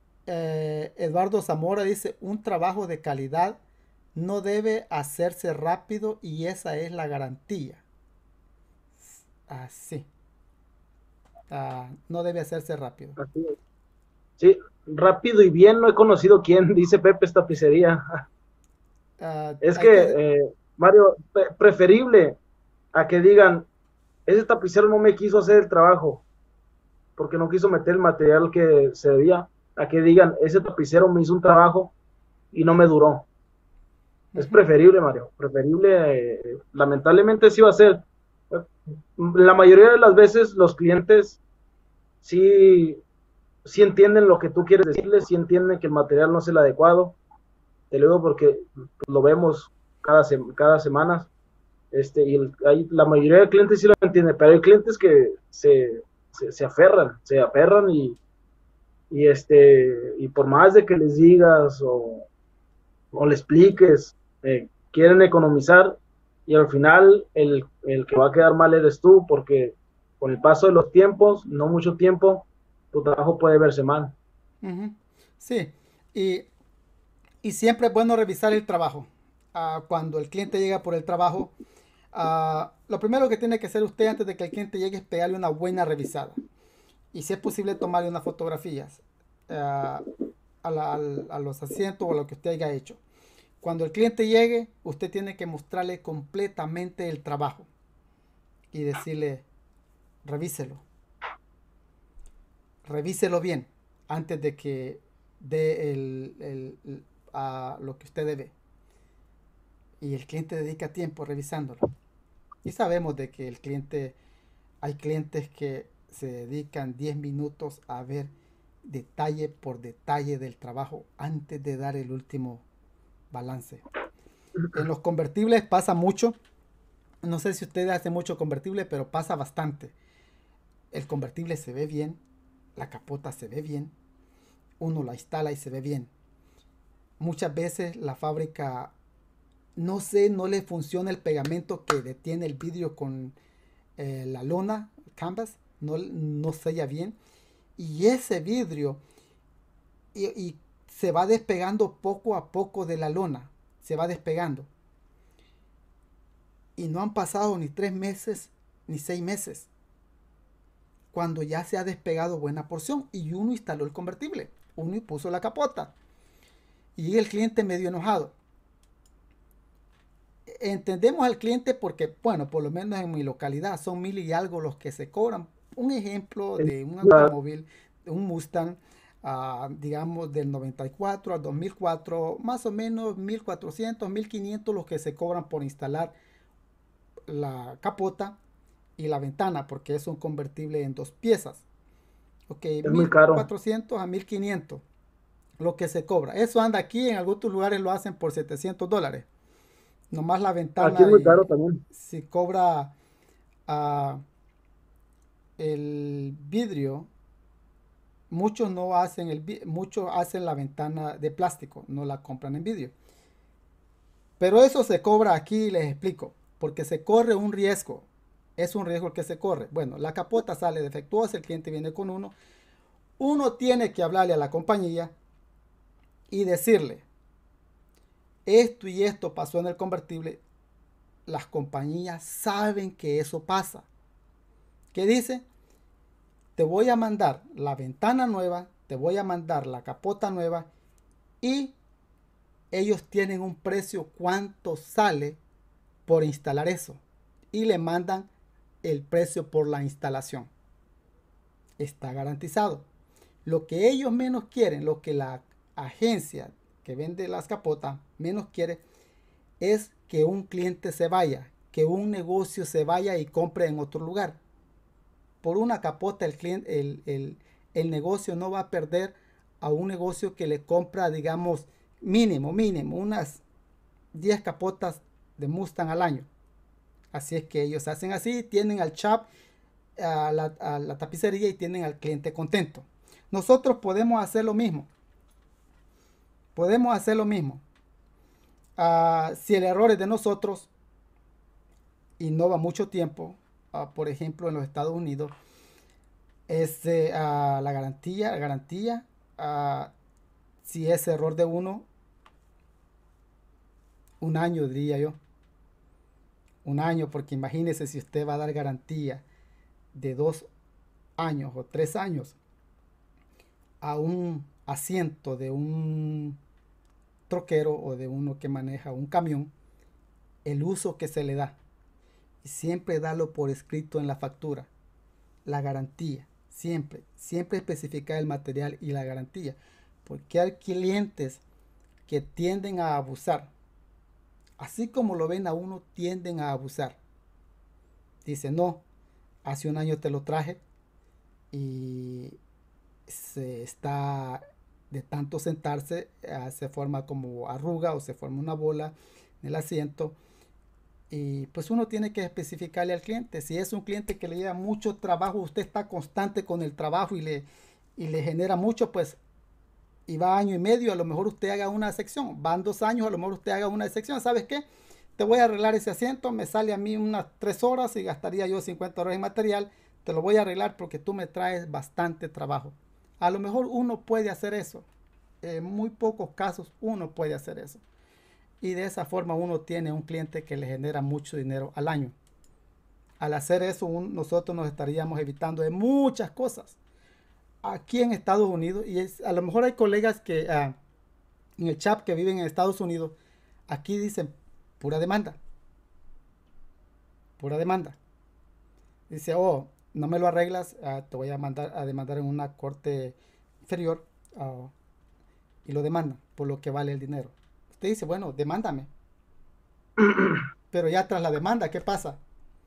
Eduardo Zamora, dice, un trabajo de calidad no debe hacerse rápido y esa es la garantía. así. Ah, no debe hacerse rápido. Así es. Sí, rápido y bien, no he conocido quién, dice Pepe's Tapicería. Ah, Es hay que, que, eh, Mario, pre- preferible a que digan, ese tapicero no me quiso hacer el trabajo porque no quiso meter el material que se debía, a que digan, ese tapicero me hizo un trabajo y no me duró. Es ujú, preferible, Mario, preferible, eh, lamentablemente sí va a ser. La mayoría de las veces los clientes sí, sí entienden lo que tú quieres decirles, sí entienden que el material no es el adecuado. Te lo digo porque pues, lo vemos cada, se cada semana. Este, y el, hay, la mayoría de clientes sí lo entiende, pero hay clientes que se, se, se aferran, se aferran y, y, este, y por más de que les digas o, o le expliques, eh, quieren economizar y al final el, el que va a quedar mal eres tú porque con el paso de los tiempos, no mucho tiempo, tu trabajo puede verse mal. ujú. Sí, y, y siempre es bueno revisar el trabajo. Ah, cuando el cliente llega por el trabajo, ah, lo primero que tiene que hacer usted antes de que el cliente llegue es pegarle una buena revisada. Y si es posible tomarle unas fotografías ah, a, la- al- a los asientos o a lo que usted haya hecho. Cuando el cliente llegue, usted tiene que mostrarle completamente el trabajo y decirle, revíselo, revíselo bien antes de que dé el, el- el- a lo que usted debe. Y el cliente dedica tiempo revisándolo. Y sabemos de que el cliente, hay clientes que se dedican diez minutos a ver detalle por detalle del trabajo antes de dar el último balance. En los convertibles pasa mucho. No sé si usted hace mucho convertible, pero pasa bastante. El convertible se ve bien, la capota se ve bien, uno la instala y se ve bien. Muchas veces la fábrica, no sé, no le funciona el pegamento que detiene el vidrio con eh, la lona, canvas, no, no sella bien. Y ese vidrio y, y se va despegando poco a poco de la lona, se va despegando. Y no han pasado ni tres meses ni seis meses cuando ya se ha despegado buena porción y uno instaló el convertible, uno y puso la capota y llega el cliente medio enojado. Entendemos al cliente porque, bueno, por lo menos en mi localidad son mil y algo los que se cobran. Un ejemplo de un automóvil, de un Mustang, uh, digamos del noventa y cuatro al dos mil cuatro, más o menos mil cuatrocientos, mil quinientos los que se cobran por instalar la capota y la ventana, porque es un convertible en dos piezas. Ok, Es muy caro. mil cuatrocientos a mil quinientos lo que se cobra. Eso anda aquí, en algunos lugares lo hacen por setecientos dólares. Nomás la Aquí es ventana muy caro y también. si cobra uh, el vidrio, muchos no hacen el muchos hacen la ventana de plástico, no la compran en vidrio. Pero eso se cobra aquí, les explico, porque se corre un riesgo. Es un riesgo que se corre. Bueno, la capota sale defectuosa, el cliente viene con uno. Uno tiene que hablarle a la compañía y decirle, esto y esto pasó en el convertible. Las compañías saben que eso pasa. ¿Qué dice? Te voy a mandar la ventana nueva, te voy a mandar la capota nueva y ellos tienen un precio cuánto sale por instalar eso y le mandan el precio por la instalación. Está garantizado. Lo que ellos menos quieren, lo que la agencia que vende las capotas menos quiere es que un cliente se vaya, que un negocio se vaya y compre en otro lugar. Por una capota el, cliente, el, el, el negocio no va a perder a un negocio que le compra, digamos, mínimo, mínimo, unas diez capotas de Mustang al año. Así es que ellos hacen así, tienen al chap, a la, a la tapicería y tienen al cliente contento. Nosotros podemos hacer lo mismo. Podemos hacer lo mismo. Uh, si el error es de nosotros y no va mucho tiempo, uh, por ejemplo en los Estados Unidos, es uh, la garantía, la garantía, uh, si es error de uno, un año diría yo. Un año, porque imagínese si usted va a dar garantía de dos años o tres años a un asiento de un troquero o de uno que maneja un camión, el uso que se le da. Y siempre darlo por escrito en la factura. La garantía. Siempre. Siempre especificar el material y la garantía. Porque hay clientes que tienden a abusar. Así como lo ven a uno, tienden a abusar. Dice, no, hace un año te lo traje y se está de tanto sentarse, eh, se forma como arruga o se forma una bola en el asiento. Y pues uno tiene que especificarle al cliente. Si es un cliente que le lleva mucho trabajo, usted está constante con el trabajo y le, y le genera mucho, pues, y va año y medio, a lo mejor usted haga una sección. Van dos años, a lo mejor usted haga una sección. ¿Sabes qué? Te voy a arreglar ese asiento, me sale a mí unas tres horas y gastaría yo cincuenta horas en material. Te lo voy a arreglar porque tú me traes bastante trabajo. A lo mejor uno puede hacer eso. En muy pocos casos uno puede hacer eso. Y de esa forma uno tiene un cliente que le genera mucho dinero al año. Al hacer eso, un, nosotros nos estaríamos evitando de muchas cosas. Aquí en Estados Unidos, y es, a lo mejor hay colegas que uh, en el chat que viven en Estados Unidos, aquí dicen pura demanda. Pura demanda. Dice, oh, no me lo arreglas, uh, te voy a mandar a demandar en una corte inferior uh, y lo demandan por lo que vale el dinero. Usted dice, bueno, demándame. Pero ya tras la demanda, ¿qué pasa?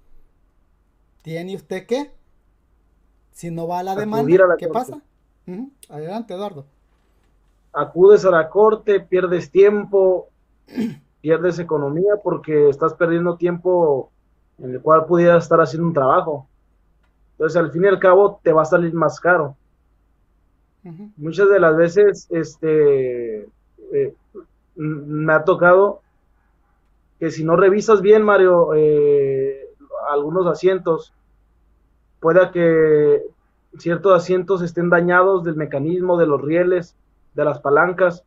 ¿Tiene usted qué? Si no va a la demanda, a la ¿qué corte. pasa? Uh-huh. Adelante, Eduardo. Acudes a la corte, pierdes tiempo, pierdes economía porque estás perdiendo tiempo en el cual pudieras estar haciendo un trabajo. Entonces, al fin y al cabo, te va a salir más caro. Uh-huh. Muchas de las veces, este, eh, me ha tocado que si no revisas bien, Mario, eh, algunos asientos, pueda que ciertos asientos estén dañados del mecanismo, de los rieles, de las palancas,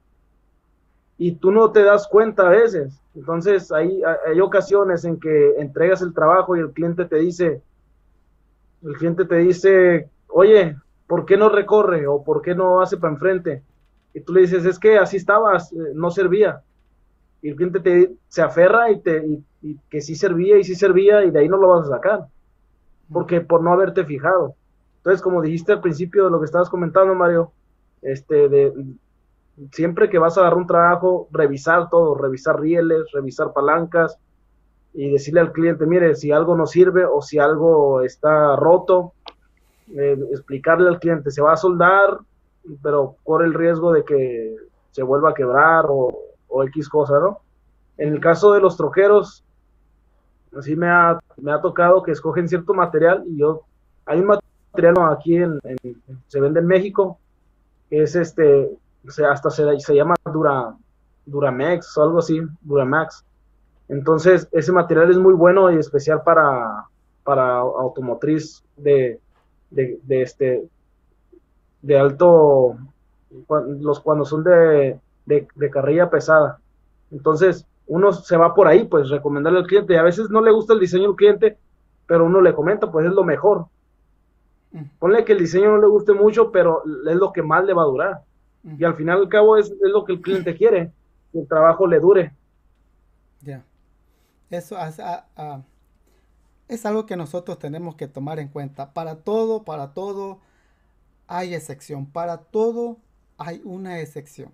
y tú no te das cuenta a veces. Entonces hay, hay ocasiones en que entregas el trabajo y el cliente te dice, el cliente te dice, oye, ¿por qué no recorre? O ¿por qué no hace para enfrente? Y tú le dices, es que así estabas, no servía. Y el cliente te, se aferra y, te, y, y que sí servía y sí servía, y de ahí no lo vas a sacar. Porque por no haberte fijado. Entonces, como dijiste al principio de lo que estabas comentando, Mario, este, de, siempre que vas a agarrar un trabajo, revisar todo, revisar rieles, revisar palancas y decirle al cliente, mire, si algo no sirve o si algo está roto, eh, explicarle al cliente, se va a soldar, pero corre el riesgo de que se vuelva a quebrar o, o X cosa, ¿no? En el caso de los troqueros, así me ha, me ha tocado que escogen cierto material y yo, hay un material aquí en, en se vende en México, que es este, o sea, hasta se, se llama Dura, Duramex o algo así, Duramax. Entonces, ese material es muy bueno y especial para, para automotriz de, de, de este, de alto, los cuando son de, de, de carrilla pesada. Entonces, uno se va por ahí, pues recomendarle al cliente, y a veces no le gusta el diseño del cliente, pero uno le comenta, pues es lo mejor. Mm. Ponle que el diseño no le guste mucho, pero es lo que más le va a durar. Mm. Y al final al cabo es, es lo que el cliente quiere, que el trabajo le dure. Ya. Yeah. Eso es, uh, uh, es algo que nosotros tenemos que tomar en cuenta. Para todo, para todo hay excepción. Para todo hay una excepción.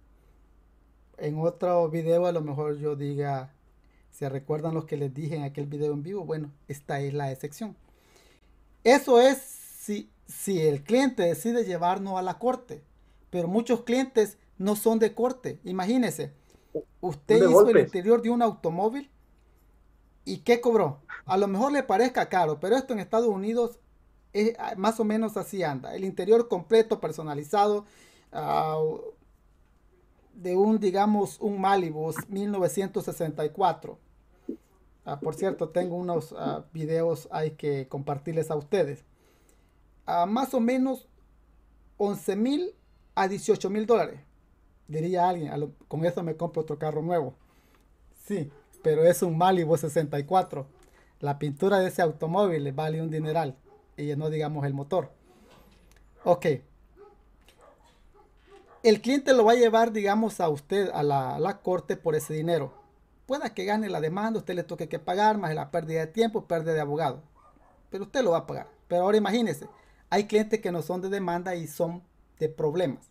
En otro video a lo mejor yo diga, ¿se recuerdan los que les dije en aquel video en vivo? Bueno, esta es la excepción. Eso es si, si el cliente decide llevarnos a la corte. Pero muchos clientes no son de corte. Imagínese, usted hizo golpes. El interior de un automóvil y ¿qué cobró? A lo mejor le parezca caro, pero esto en Estados Unidos es, más o menos así anda. El interior completo, personalizado, uh, de un, digamos, un Malibu mil novecientos sesenta y cuatro. Uh, por cierto, tengo unos uh, videos hay que compartirles a ustedes. Uh, más o menos once mil a dieciocho mil dólares. Diría alguien, a lo, con eso me compro otro carro nuevo. Sí, pero es un Malibu sesenta y cuatro. La pintura de ese automóvil le vale un dineral. y no digamos el motor. Ok. El cliente lo va a llevar, digamos, a usted a la, a la corte por ese dinero. Pueda que gane la demanda, usted le toque que pagar, más la pérdida de tiempo, pérdida de abogado. Pero usted lo va a pagar. Pero ahora imagínese, hay clientes que no son de demanda y son de problemas.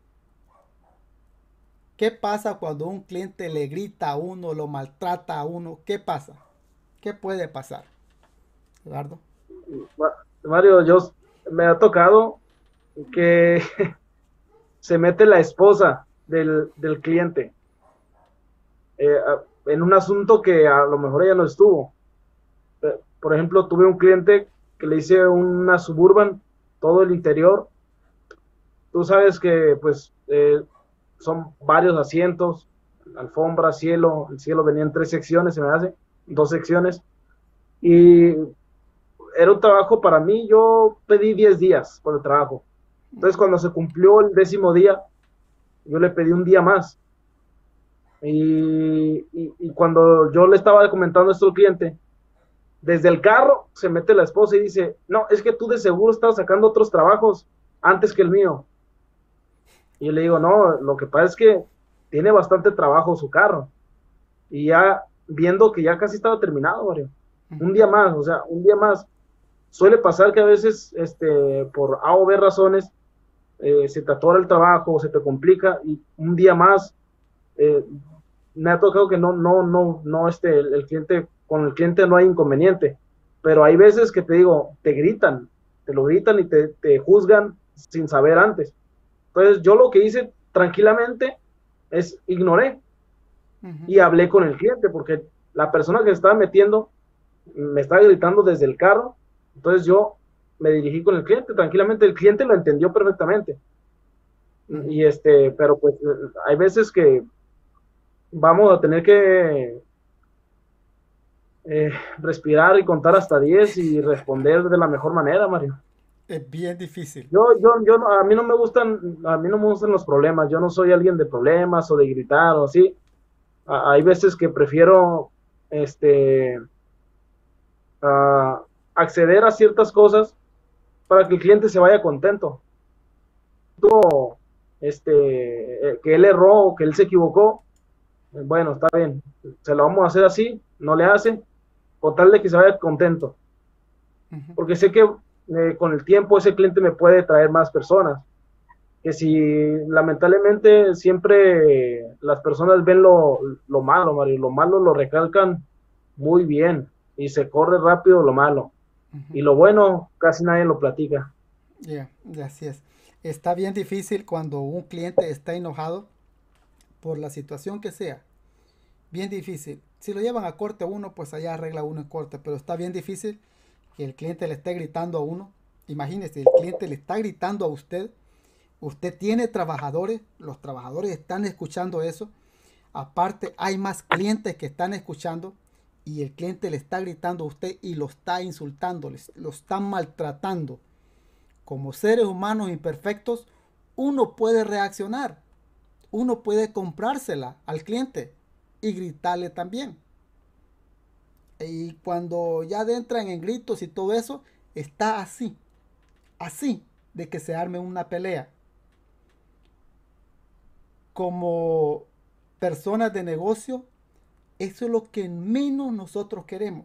¿Qué pasa cuando un cliente le grita a uno, lo maltrata a uno? ¿Qué pasa? ¿Qué puede pasar, Eduardo? Mario, yo me ha tocado que se mete la esposa del, del cliente eh, en un asunto que a lo mejor ella no estuvo. Por ejemplo, tuve un cliente que le hice una Suburban, todo el interior. Tú sabes que pues eh, son varios asientos, alfombra, cielo. El cielo venía en tres secciones, se me hace, dos secciones. Y era un trabajo para mí, yo pedí diez días por el trabajo. Entonces cuando se cumplió el décimo día, yo le pedí un día más. Y, y, y cuando yo le estaba comentando esto al cliente, desde el carro se mete la esposa y dice, no, es que tú de seguro estás sacando otros trabajos antes que el mío. Y yo le digo, no, lo que pasa es que tiene bastante trabajo su carro. Y ya viendo que ya casi estaba terminado, Mario. Un día más, o sea, un día más. Suele pasar que a veces, este, por A o B razones, eh, se te atora el trabajo, se te complica y un día más, eh, me ha tocado que no, no, no, no, este, el, el cliente, con el cliente no hay inconveniente, pero hay veces que te digo, te gritan, te lo gritan y te, te juzgan sin saber antes. Entonces yo lo que hice tranquilamente es ignoré uh-huh. y hablé con el cliente, porque la persona que se estaba metiendo me estaba gritando desde el carro. Entonces yo me dirigí con el cliente tranquilamente, el cliente lo entendió perfectamente. Uh-huh. Y este, pero pues hay veces que vamos a tener que eh, respirar y contar hasta diez y responder de la mejor manera, Mario. Es bien difícil. Yo, yo, yo, a mí no me gustan, a mí no me gustan los problemas. Yo no soy alguien de problemas o de gritar o así. A, hay veces que prefiero, este, uh, acceder a ciertas cosas para que el cliente se vaya contento. Este, que él erró o que él se equivocó, bueno, está bien, se lo vamos a hacer así, no le hace, con tal de que se vaya contento. Uh-huh. Porque sé que eh, con el tiempo ese cliente me puede traer más personas. Que si lamentablemente siempre las personas ven lo, lo malo, Mario, lo malo lo recalcan muy bien y se corre rápido lo malo. Uh-huh. Y lo bueno casi nadie lo platica. Ya, yeah, así es. Está bien difícil cuando un cliente está enojado por la situación que sea. Bien difícil. Si lo llevan a corte uno, pues allá arregla uno en corte. Pero está bien difícil que el cliente le esté gritando a uno. Imagínese, el cliente le está gritando a usted. Usted tiene trabajadores. Los trabajadores están escuchando eso. Aparte, hay más clientes que están escuchando. Y el cliente le está gritando a usted y lo está insultando. Lo está maltratando. Como seres humanos imperfectos, uno puede reaccionar. Uno puede comprársela al cliente y gritarle también. Y cuando ya entran en gritos y todo eso, está así, así de que se arme una pelea. Como personas de negocio, eso es lo que menos nosotros queremos.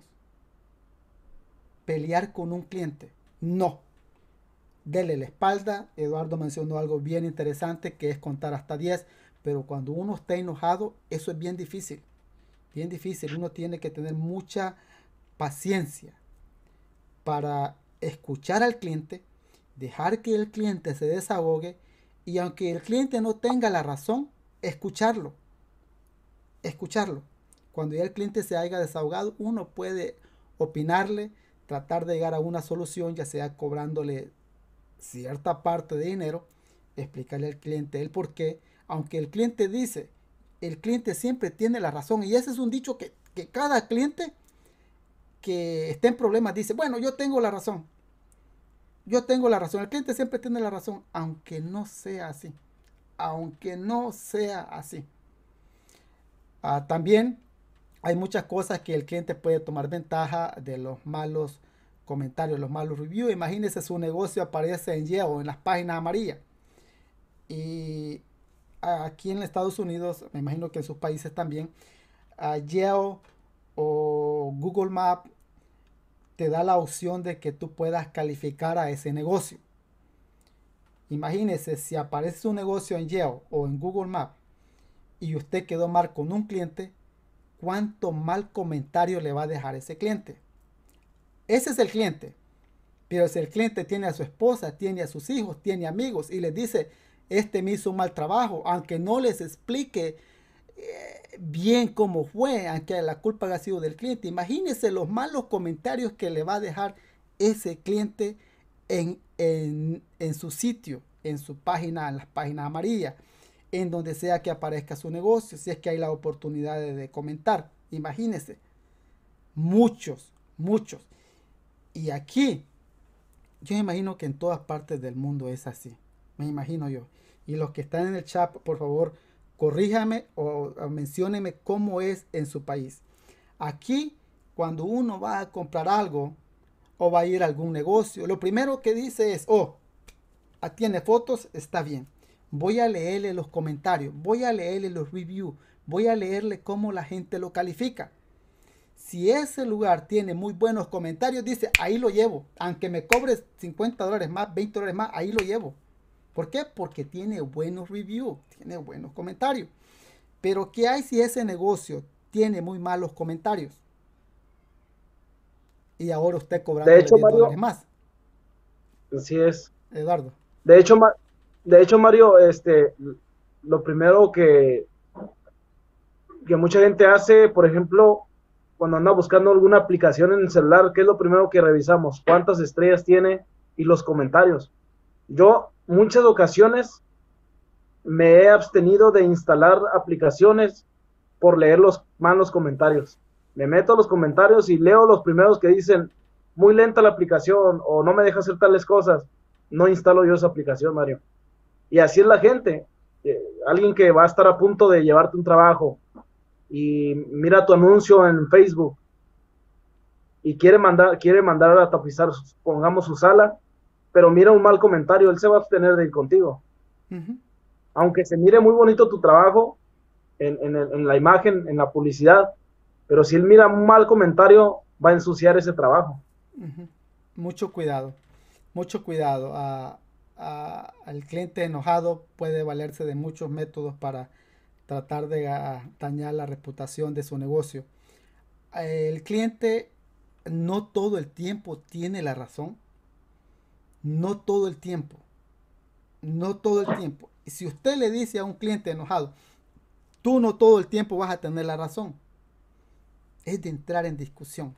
Pelear con un cliente. No. Dele la espalda. Eduardo mencionó algo bien interesante que es contar hasta diez. Pero cuando uno está enojado, eso es bien difícil. Bien difícil. Uno tiene que tener mucha paciencia para escuchar al cliente, dejar que el cliente se desahogue y aunque el cliente no tenga la razón, escucharlo. Escucharlo. Cuando ya el cliente se haya desahogado, uno puede opinarle, tratar de llegar a una solución, ya sea cobrándole cierta parte de dinero, explicarle al cliente el por qué. Aunque el cliente dice, el cliente siempre tiene la razón. Y ese es un dicho que, que cada cliente que esté en problemas dice, bueno, yo tengo la razón. Yo tengo la razón. El cliente siempre tiene la razón, aunque no sea así. Aunque no sea así. Uh, también hay muchas cosas que el cliente puede tomar ventaja de los malos comentarios, los malos reviews. Imagínense, su negocio aparece en Yelp, en las páginas amarillas. Y aquí en Estados Unidos, me imagino que en sus países también, uh, Yelp o Google Maps te da la opción de que tú puedas calificar a ese negocio. Imagínese, si aparece un negocio en Yelp o en Google Maps y usted quedó mal con un cliente, ¿cuánto mal comentario le va a dejar ese cliente? Ese es el cliente. Pero si el cliente tiene a su esposa, tiene a sus hijos, tiene amigos y les dice, este me hizo un mal trabajo, aunque no les explique eh, bien cómo fue, aunque la culpa haya sido del cliente, imagínense los malos comentarios que le va a dejar ese cliente en, en, en su sitio, en su página, en las páginas amarillas, en donde sea que aparezca su negocio, si es que hay la oportunidad de, de comentar. Imagínense, muchos, muchos. Y aquí, yo imagino que en todas partes del mundo es así. Me imagino yo. Y los que están en el chat, por favor, corríjame o, o mencióneme cómo es en su país. Aquí, cuando uno va a comprar algo o va a ir a algún negocio, lo primero que dice es, oh, tiene fotos, está bien. Voy a leerle los comentarios, voy a leerle los reviews, voy a leerle cómo la gente lo califica. Si ese lugar tiene muy buenos comentarios, dice, ahí lo llevo. Aunque me cobres cincuenta dólares más, veinte dólares más, ahí lo llevo. ¿Por qué? Porque tiene buenos reviews, tiene buenos comentarios. Pero ¿qué hay si ese negocio tiene muy malos comentarios? Y ahora usted cobrando De hecho, diez Mario, dólares más. así es. Eduardo. De hecho, Ma- de hecho, Mario, este, lo primero que, que mucha gente hace, por ejemplo, cuando anda buscando alguna aplicación en el celular, ¿qué es lo primero que revisamos? ¿Cuántas estrellas tiene? Y los comentarios. Yo, muchas ocasiones, me he abstenido de instalar aplicaciones por leer los malos comentarios. Me meto a los comentarios y leo los primeros que dicen, muy lenta la aplicación, o no me deja hacer tales cosas. No instalo yo esa aplicación, Mario. Y así es la gente. Eh, alguien que va a estar a punto de llevarte un trabajo y mira tu anuncio en Facebook y quiere mandar, quiere mandar a tapizar, pongamos su sala, pero mira un mal comentario, él se va a abstener de ir contigo. Uh-huh. Aunque se mire muy bonito tu trabajo en, en, en la imagen, en la publicidad, pero si él mira un mal comentario, va a ensuciar ese trabajo. Uh-huh. Mucho cuidado, mucho cuidado. Uh, uh, el cliente enojado puede valerse de muchos métodos para tratar de uh, dañar la reputación de su negocio. El cliente no todo el tiempo tiene la razón. No todo el tiempo. No todo el tiempo. Y si usted le dice a un cliente enojado, tú no todo el tiempo vas a tener la razón, es de entrar en discusión.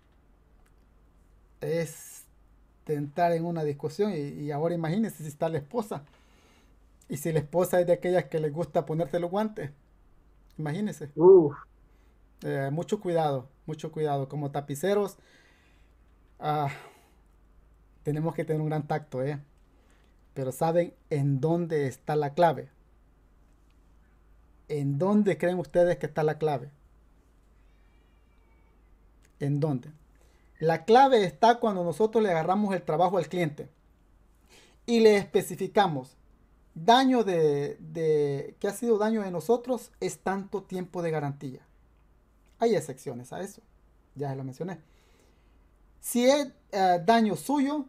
Es de entrar en una discusión. Y, y ahora imagínese si está la esposa. Y si la esposa es de aquellas que les gusta ponerse los guantes. Imagínese. Uf. Eh, mucho cuidado, mucho cuidado. Como tapiceros, ah, tenemos que tener un gran tacto, ¿eh? Pero ¿saben en dónde está la clave? ¿En dónde creen ustedes que está la clave? ¿En dónde? La clave está cuando nosotros le agarramos el trabajo al cliente y le especificamos daño de, de que ha sido daño de nosotros es tanto tiempo de garantía. Hay excepciones a eso, ya se lo mencioné. Si es uh, daño suyo,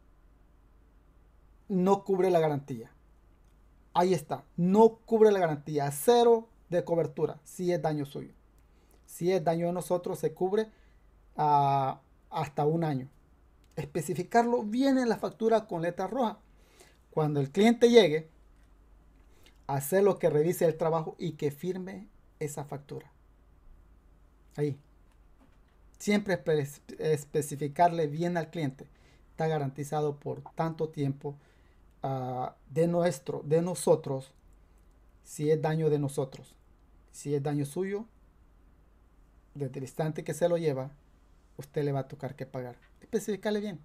no cubre la garantía. Ahí está, no cubre la garantía, cero de cobertura si es daño suyo. Si es daño de nosotros, se cubre uh, hasta un año. Especificarlo bien en la factura con letra roja. Cuando el cliente llegue, hacer lo que revise el trabajo y que firme esa factura. Ahí. Siempre espe especificarle bien al cliente. Está garantizado por tanto tiempo uh, de nuestro, de nosotros, si es daño de nosotros. Si es daño suyo, desde el instante que se lo lleva, usted le va a tocar que pagar. Especificarle bien.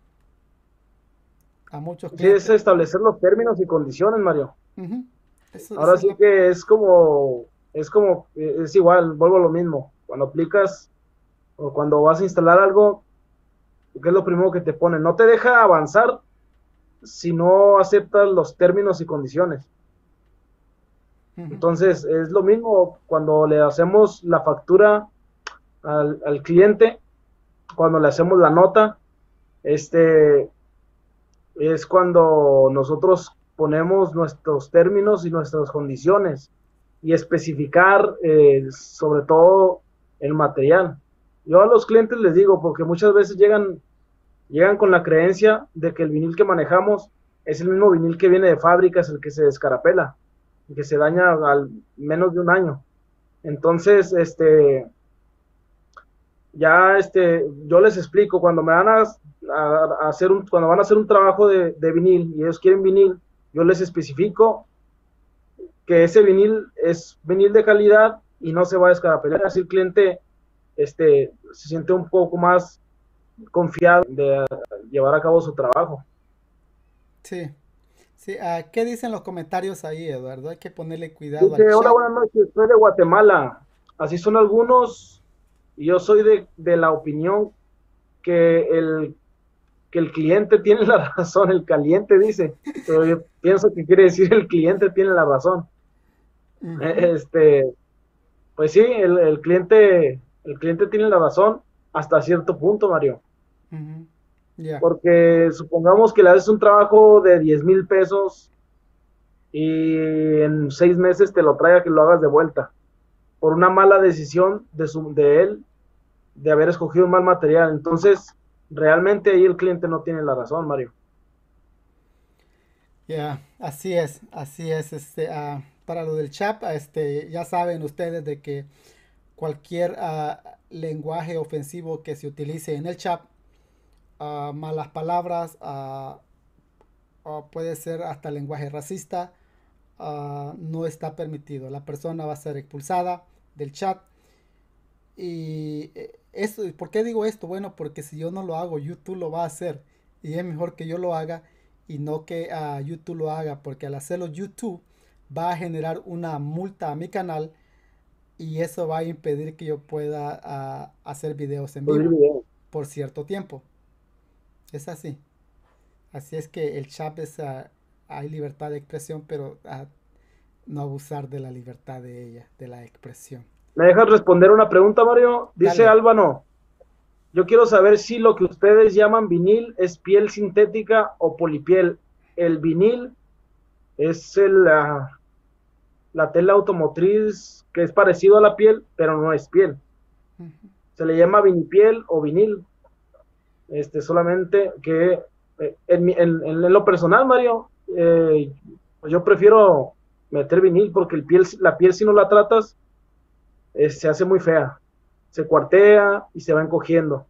A muchos clientes. Sí, es establecer los términos y condiciones, Mario. Uh-huh. Eso, Ahora eso sí no... que es como, es como, es igual, vuelvo a lo mismo. Cuando aplicas o cuando vas a instalar algo, que es lo primero que te pone. No te deja avanzar si no aceptas los términos y condiciones. Ujú. Entonces, es lo mismo cuando le hacemos la factura al, al cliente, cuando le hacemos la nota, este, es cuando nosotros ponemos nuestros términos y nuestras condiciones y especificar eh, sobre todo el material. Yo a los clientes les digo, porque muchas veces llegan, llegan con la creencia de que el vinil que manejamos es el mismo vinil que viene de fábrica, es el que se descarapela, y que se daña al menos de un año. Entonces, este, ya este, yo les explico, cuando me van a, a, a hacer un, cuando van a hacer un trabajo de, de, vinil y ellos quieren vinil, yo les especifico que ese vinil es vinil de calidad y no se va a descarapelar, así el cliente este, se siente un poco más confiado de llevar a cabo su trabajo. Sí, sí. ah, ¿qué dicen los comentarios ahí, Eduardo? Hay que ponerle cuidado al Dice, hola, chat. buenas noches, soy de Guatemala. Así son algunos, y yo soy de, de la opinión que el que el cliente tiene la razón, el caliente dice, pero yo pienso que quiere decir el cliente tiene la razón. Ujú, Este, pues sí, el, el cliente, el cliente tiene la razón hasta cierto punto, Mario, ujú. Ya. porque supongamos que le haces un trabajo de diez mil pesos y en seis meses te lo trae a que lo hagas de vuelta, por una mala decisión de, su, de él, de haber escogido un mal material. Entonces, realmente ahí el cliente no tiene la razón, Mario. Ya, así es, así es, este, ah, para lo del chat, ah, este, ya saben ustedes de que cualquier ah, lenguaje ofensivo que se utilice en el chat, ah, malas palabras, ah, o puede ser hasta lenguaje racista, ah, no está permitido. La persona va a ser expulsada del chat. Y eh, eso, ¿por qué digo esto? Bueno, porque si yo no lo hago, YouTube lo va a hacer. Y es mejor que yo lo haga y no que ah, YouTube lo haga, porque al hacerlo YouTube va a generar una multa a mi canal y eso va a impedir que yo pueda ah, hacer videos en Subir vivo video. por cierto tiempo. Es así. Así es que el chat es, ah, hay libertad de expresión, pero ah, no abusar de la libertad de ella, de la expresión. ¿Me dejas responder una pregunta, Mario? Dice Dale. Álvaro, yo quiero saber si lo que ustedes llaman vinil es piel sintética o polipiel. El vinil es el, la, la tela automotriz que es parecido a la piel, pero no es piel. Ujú. Se le llama vinipiel o vinil. Este, solamente que eh, en, en, en, lo personal, Mario, eh, pues yo prefiero meter vinil porque el piel, la piel si no la tratas, eh, se hace muy fea. Se cuartea y se va encogiendo.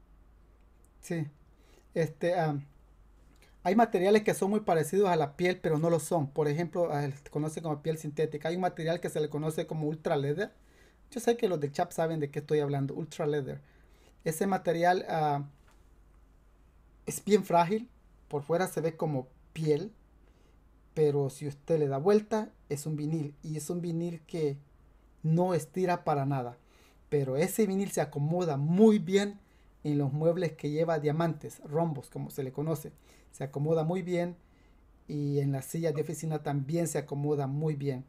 Sí. Este, ah, hay materiales que son muy parecidos a la piel, pero no lo son. Por ejemplo, ah, se conoce como piel sintética. Hay un material que se le conoce como ultra leather. Yo sé que los de Chap saben de qué estoy hablando. Ultra leather. Ese material ah, es bien frágil. Por fuera se ve como piel, pero si usted le da vuelta, es un vinil. Y es un vinil que no estira para nada. Pero ese vinil se acomoda muy bien en los muebles que lleva diamantes, rombos, como se le conoce. Se acomoda muy bien y en las sillas de oficina también se acomoda muy bien.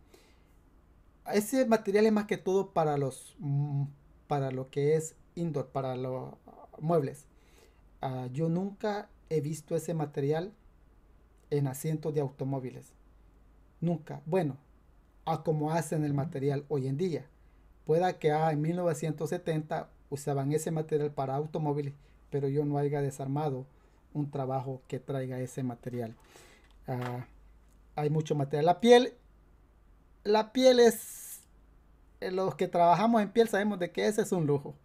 Ese material es más que todo para los mm, para lo que es indoor, para los muebles. Uh, yo nunca he visto ese material en asientos de automóviles. Nunca. Bueno, a como hacen el material hoy en día. Pueda que ah, en mil novecientos setenta usaban ese material para automóviles, pero yo no haya desarmado un trabajo que traiga ese material. Uh, hay mucho material. La piel, la piel es, eh, los que trabajamos en piel sabemos de que ese es un lujo.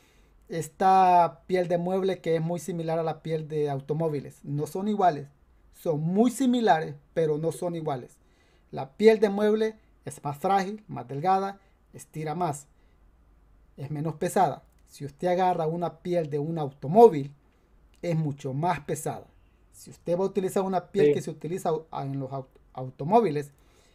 Esta piel de mueble que es muy similar a la piel de automóviles. No son iguales. Son muy similares, pero no son iguales. La piel de mueble es más frágil, más delgada, estira más, es menos pesada. Si usted agarra una piel de un automóvil, es mucho más pesada. Si usted va a utilizar una piel que Sí. se utiliza en los automóviles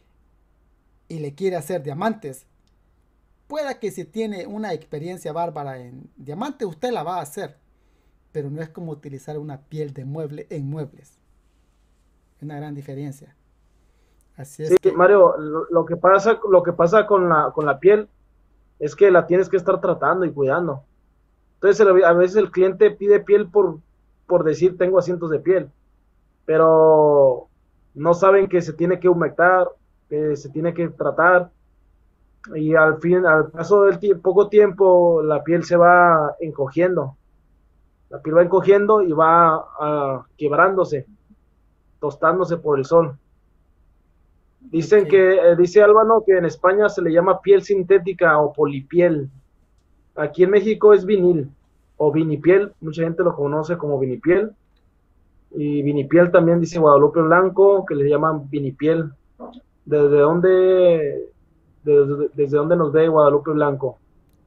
y le quiere hacer diamantes, pueda que si tiene una experiencia bárbara en diamante, usted la va a hacer. pero no es como utilizar una piel de mueble en muebles. Es una gran diferencia. Así Sí, es que, Mario, lo, lo que pasa, lo que pasa con la, con la piel es que la tienes que estar tratando y cuidando. Entonces, a veces el cliente pide piel por, por decir tengo asientos de piel, pero no saben que se tiene que humectar, que se tiene que tratar, y al fin, al paso del tie- poco tiempo, la piel se va encogiendo. La piel va encogiendo y va ah, quebrándose, tostándose por el sol. ok. Dicen que, eh, dice Álvaro que en España se le llama piel sintética o polipiel. Aquí en México es vinil o vinipiel, mucha gente lo conoce como vinipiel. Y vinipiel también dice Guadalupe Blanco, que le llaman vinipiel. ¿Desde dónde, desde, desde dónde nos ve Guadalupe Blanco?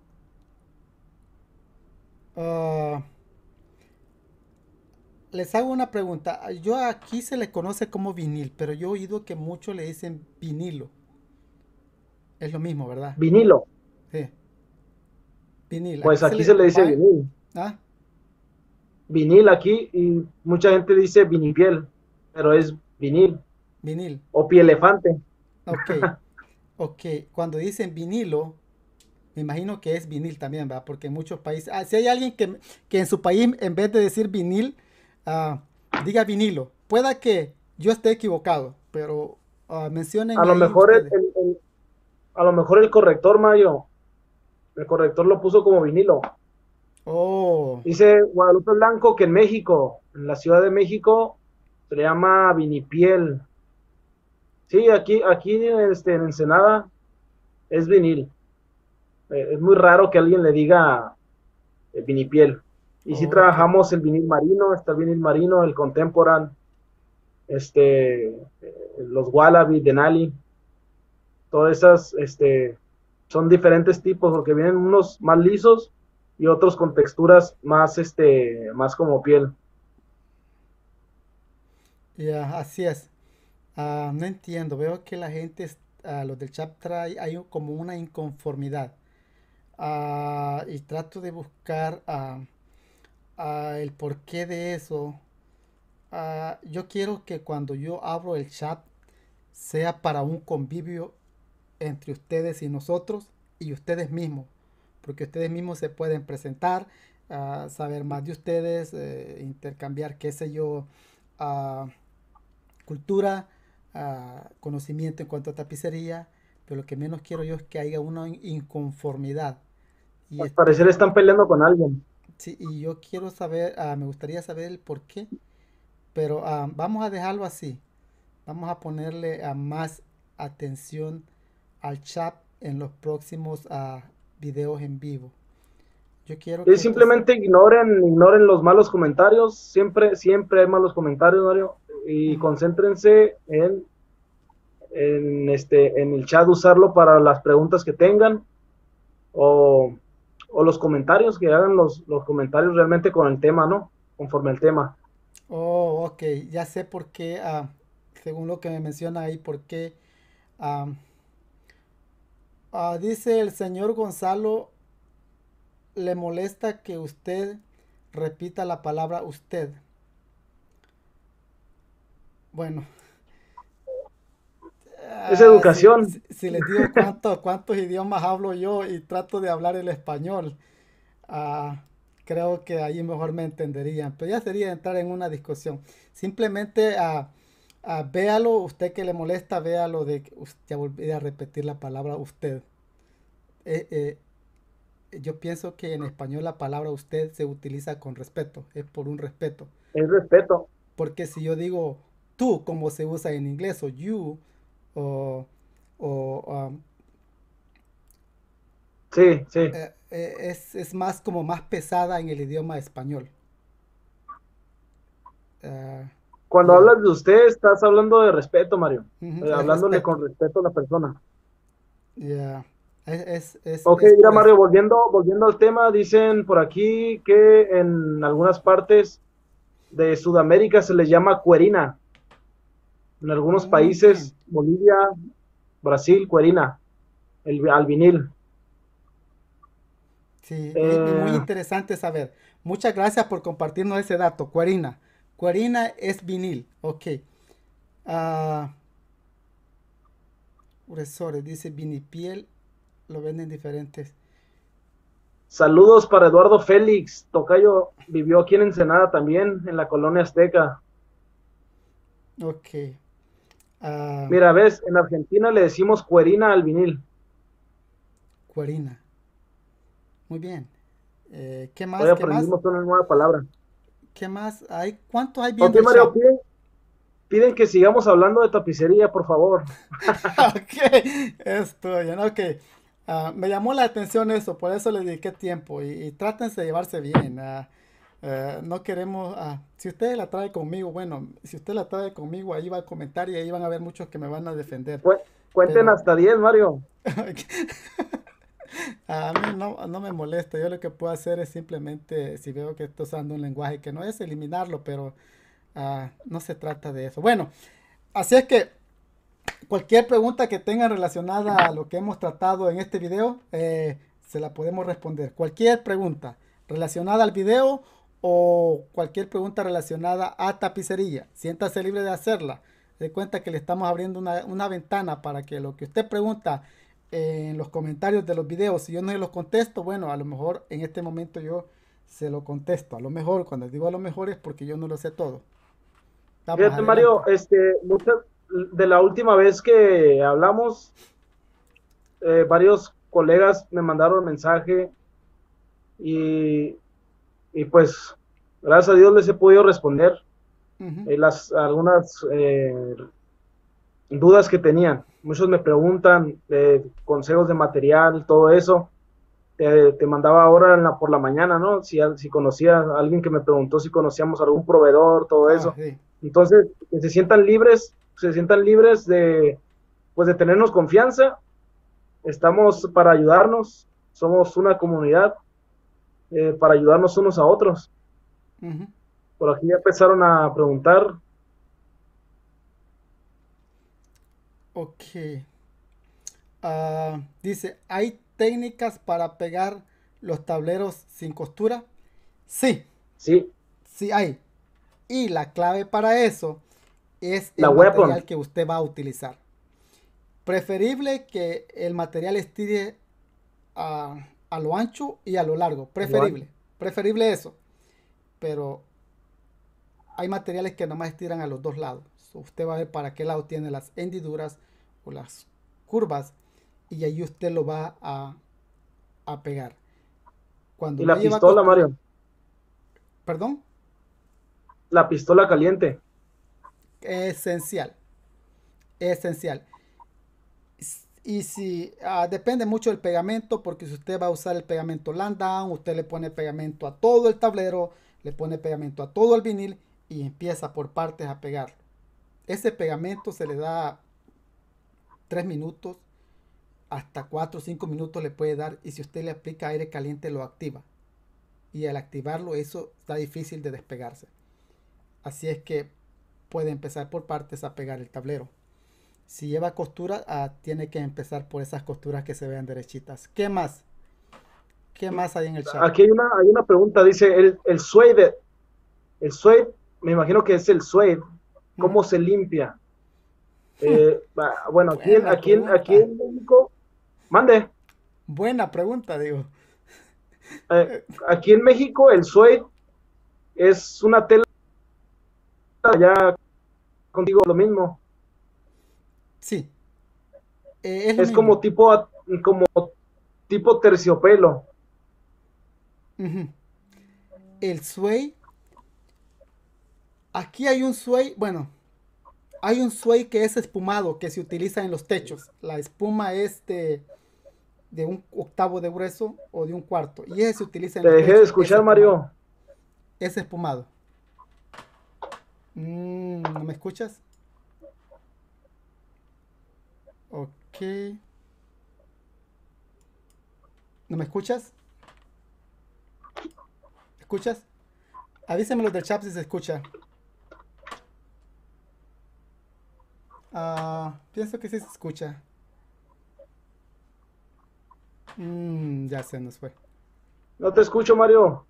Ah, les hago una pregunta. Yo aquí se le conoce como vinil, pero yo he oído que muchos le dicen vinilo. Es lo mismo, ¿verdad? Vinilo, Sí, vinil. pues Aquí se aquí le se le dice va. vinil. Ah, Vinil aquí y mucha gente dice vinipiel, pero es vinil vinil. o pielefante. Ok, ok. Cuando dicen vinilo, me imagino que es vinil también, ¿verdad? Porque en muchos países, ah, si hay alguien que, que en su país, en vez de decir vinil, ah, diga vinilo. Pueda que yo esté equivocado, pero ah, A menciónenme lo ahí mejor el, ustedes. el- el- a lo mejor el corrector, Mario, el corrector lo puso como vinilo. Oh, Dice Guadalupe Blanco que en México, en la Ciudad de México, se le llama vinipiel. Sí, aquí, aquí este, en Ensenada es vinil. Eh, es muy raro que alguien le diga eh, vinipiel. Y si ok. trabajamos el vinil marino, está el vinil marino, el contemporán, este, eh, los Wallaby, Denali, todas esas, este, son diferentes tipos porque vienen unos más lisos y otros con texturas más, este, más como piel. Ya, así es. Ah, no entiendo. Veo que la gente, es- ah, los del chat trae, hay un- como una inconformidad. Ah, y trato de buscar ah, ah, el porqué de eso. Ah, yo quiero que cuando yo abro el chat sea para un convivio entre ustedes y nosotros y ustedes mismos, porque ustedes mismos se pueden presentar, ah, saber más de ustedes, eh, intercambiar, qué sé yo, ah, cultura, ah, conocimiento en cuanto a tapicería, pero lo que menos quiero yo es que haya una inconformidad. Y Al esto parecer yo, están peleando con alguien. sí, y yo quiero saber, ah, me gustaría saber el por qué, pero ah, vamos a dejarlo así. Vamos a ponerle a más atención al chat en los próximos ah, videos en vivo. Yo quiero Y que estos... simplemente ignoren, ignoren los malos comentarios. Siempre, siempre hay malos comentarios, Mario. Y Ujú. concéntrense en, en, este, en el chat, usarlo para las preguntas que tengan o, o los comentarios, que hagan los, los comentarios realmente con el tema, ¿no? Conforme al tema. Oh, ok, ya sé por qué, ah, según lo que me menciona ahí, por qué... ah, ah, dice el señor Gonzalo, le molesta que usted repita la palabra usted. Bueno, Es ah, si, educación. si- si les digo cuánto- cuántos idiomas hablo yo y trato de hablar el español, ah, creo que ahí mejor me entenderían. Pero ya sería entrar en una discusión. Simplemente ah, ah, véalo, usted que le molesta, véalo de que us- ya volví a repetir la palabra usted. Eh, eh, yo pienso que en español la palabra usted se utiliza con respeto, es por un respeto. Es respeto. Porque si yo digo tú, como se usa en inglés, o you, o, o, um, Sí, sí. eh, eh, es, es más como más pesada en el idioma español. Ah, Cuando ya, hablas de usted, estás hablando de respeto, Mario. ujú, Eh, es hablándole respeto. con respeto a la persona. Ya, es, es, es, Ok, es mira por eso. Mario, volviendo, volviendo al tema, dicen por aquí que en algunas partes de Sudamérica se les llama cuerina. En algunos Muy bien. países, Bolivia, Brasil, cuerina, el, al vinil. Sí, y, y muy Eh, interesante saber. Muchas gracias por compartirnos ese dato, Cuerina. Cuerina es vinil, ok. Ah, Uresores, dice vinipiel, lo venden diferentes. Saludos para Eduardo Félix. Tocayo vivió aquí en Ensenada también, en la colonia Azteca. Ok. Ah, Mira, ves, en Argentina le decimos cuerina al vinil. Cuerina. Muy bien. Eh, ¿qué Hoy más? ¿Qué más? aprendimos una nueva palabra. ¿Qué más hay? ¿Cuántos hay Ok, viendo el Mario, chat? piden, piden que sigamos hablando de tapicería, por favor. Ok, esto, ya no, que ah, me llamó la atención eso, por eso le dediqué tiempo y, y trátense de llevarse bien. ah, eh, no queremos, ah, si usted la trae conmigo, bueno, si usted la trae conmigo, ahí va a comentar y ahí van a haber muchos que me van a defender, Cu- Cuenten pero hasta diez, Mario. a mí no, no me molesta. Yo lo que puedo hacer es simplemente, si veo que está usando un lenguaje que no es, eliminarlo, pero ah, no se trata de eso. Bueno, así es que cualquier pregunta que tengan relacionada a lo que hemos tratado en este video, eh, se la podemos responder. Cualquier pregunta relacionada al video o cualquier pregunta relacionada a tapicería, siéntase libre de hacerla. De cuenta que le estamos abriendo una, una ventana para que lo que usted pregunta en los comentarios de los videos, si yo no se los contesto, bueno, a lo mejor en este momento yo se lo contesto. A lo mejor, cuando digo a lo mejor es porque yo no lo sé todo. Vamos Fíjate, adelante. Mario, este, muchas, de la última vez que hablamos, eh, varios colegas me mandaron mensaje y, y pues, gracias a Dios les he podido responder Ujú. eh, las algunas eh, dudas que tenían. Muchos me preguntan eh, consejos de material, todo eso. Te, te mandaba ahora en la, por la mañana, ¿no? Si, si conocía a alguien que me preguntó si conocíamos algún proveedor, todo Ah, eso. sí. Entonces, que se sientan libres, se sientan libres de, pues, de tenernos confianza. Estamos para ayudarnos, somos una comunidad eh, para ayudarnos unos a otros. Ujú. Por aquí ya empezaron a preguntar. Ok. Ah, dice, ¿hay técnicas para pegar los tableros sin costura? Sí, Sí, sí hay. Y la clave para eso es la el material weapon, que usted va a utilizar. Preferible que el material estire a, a lo ancho y a lo largo. lo ancho. Preferible. Preferible eso. Pero hay materiales que nomás estiran a los dos lados. So, usted va a ver para qué lado tiene las hendiduras o las curvas y ahí usted lo va a, a pegar. Cuando Y no la lleva pistola, costura, Mario, perdón, la pistola caliente. esencial, esencial. Y si ah, depende mucho del pegamento, porque si usted va a usar el pegamento Landau, usted le pone pegamento a todo el tablero, le pone pegamento a todo el vinil y empieza por partes a pegarlo. Ese pegamento se le da tres minutos, hasta cuatro o cinco minutos le puede dar, y si usted le aplica aire caliente lo activa. Y al activarlo eso está difícil de despegarse. Así es que puede empezar por partes a pegar el tablero. Si lleva costura, ah, tiene que empezar por esas costuras que se vean derechitas. ¿Qué más? ¿Qué más hay en el chat? Aquí hay una, hay una pregunta, dice, el, el suede, el suede, me imagino que es el suede, Ujú. ¿cómo se limpia? Eh, bueno, aquí en, Buena aquí en, aquí pregunta. en México, mande, Buena pregunta, digo. eh, aquí en México el suede es una tela, ya contigo lo mismo, Sí, eh, es lo es mismo. como tipo, como tipo terciopelo. Ujú. El suede, aquí hay un suede, bueno, hay un suede que es espumado que se utiliza en los techos. La espuma es de, de un octavo de grueso o de un cuarto. Y ese se utiliza en Te los dejé de techos, ese escuchar, espumado. Mario. Ese espumado. Mm, ¿no me escuchas? Ok. ¿No me escuchas? ¿Escuchas? Avísame los del chat si se escucha. Ah, pienso que sí se escucha. Mm, ya se nos fue. No te escucho, Mario.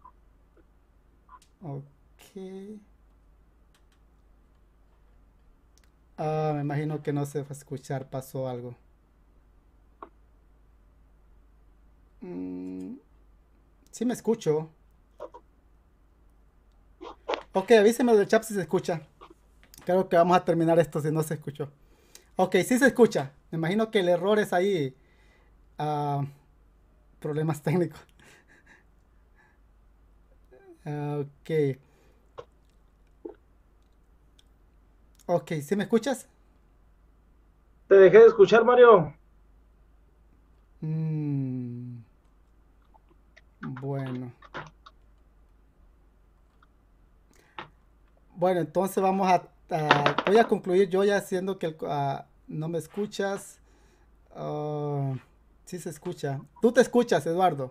Ok. Ah, me imagino que no se va a escuchar, pasó algo. Mm, sí me escucho. Ok, avíseme del chat si se escucha. Creo que vamos a terminar esto si no se escuchó. Ok, sí se escucha. Me imagino que el error es ahí. ah, Problemas técnicos. Ah, ok. Ok, ¿sí me escuchas? Te dejé de escuchar, Mario. Mm, bueno. Bueno, entonces vamos a, a- voy a concluir yo ya haciendo que el, ah, no me escuchas. Ah, sí se escucha. Tú te escuchas, Eduardo.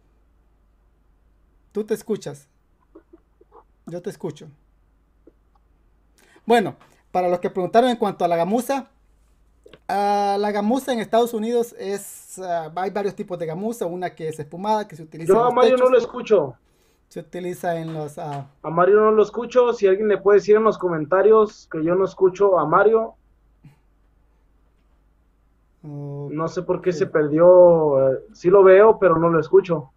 Tú te escuchas. Yo te escucho. Bueno, para los que preguntaron en cuanto a la gamuza, ah, la gamuza en Estados Unidos es, ah, hay varios tipos de gamuza. Una que es espumada, que se utiliza Yo en a los Mario no techos, lo escucho. se utiliza en los... ah, A Mario no lo escucho. Si alguien le puede decir en los comentarios que yo no escucho a Mario, no sé por qué se ok. perdió. Eh, sí lo veo, pero no lo escucho.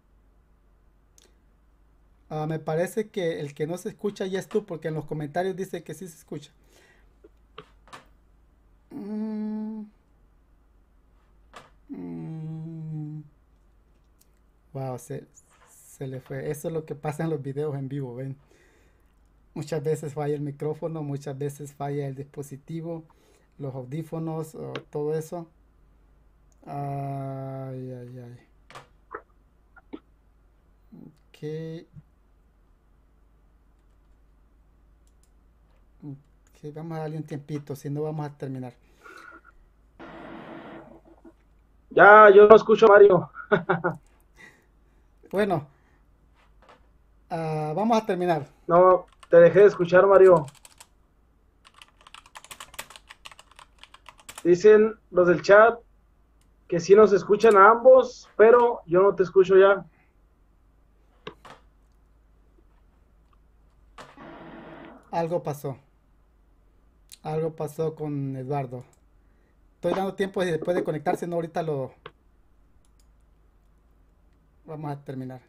Ah, me parece que el que no se escucha ya es tú, porque en los comentarios dice que sí se escucha. Mm, mm. Wow, se, se le fue. Eso es lo que pasa en los videos en vivo, ¿ven? Muchas veces falla el micrófono, muchas veces falla el dispositivo, los audífonos, o todo eso. Ay, ay, ay. Ok, ok, vamos a darle un tiempito, si no vamos a terminar. Ya, yo no escucho a Mario. Bueno, ah, vamos a terminar. No, te dejé de escuchar, Mario. Dicen los del chat que sí nos escuchan a ambos, pero yo no te escucho ya. Algo pasó. Algo pasó con Eduardo. Estoy dando tiempo y después de conectarse, no, ahorita lo vamos a terminar.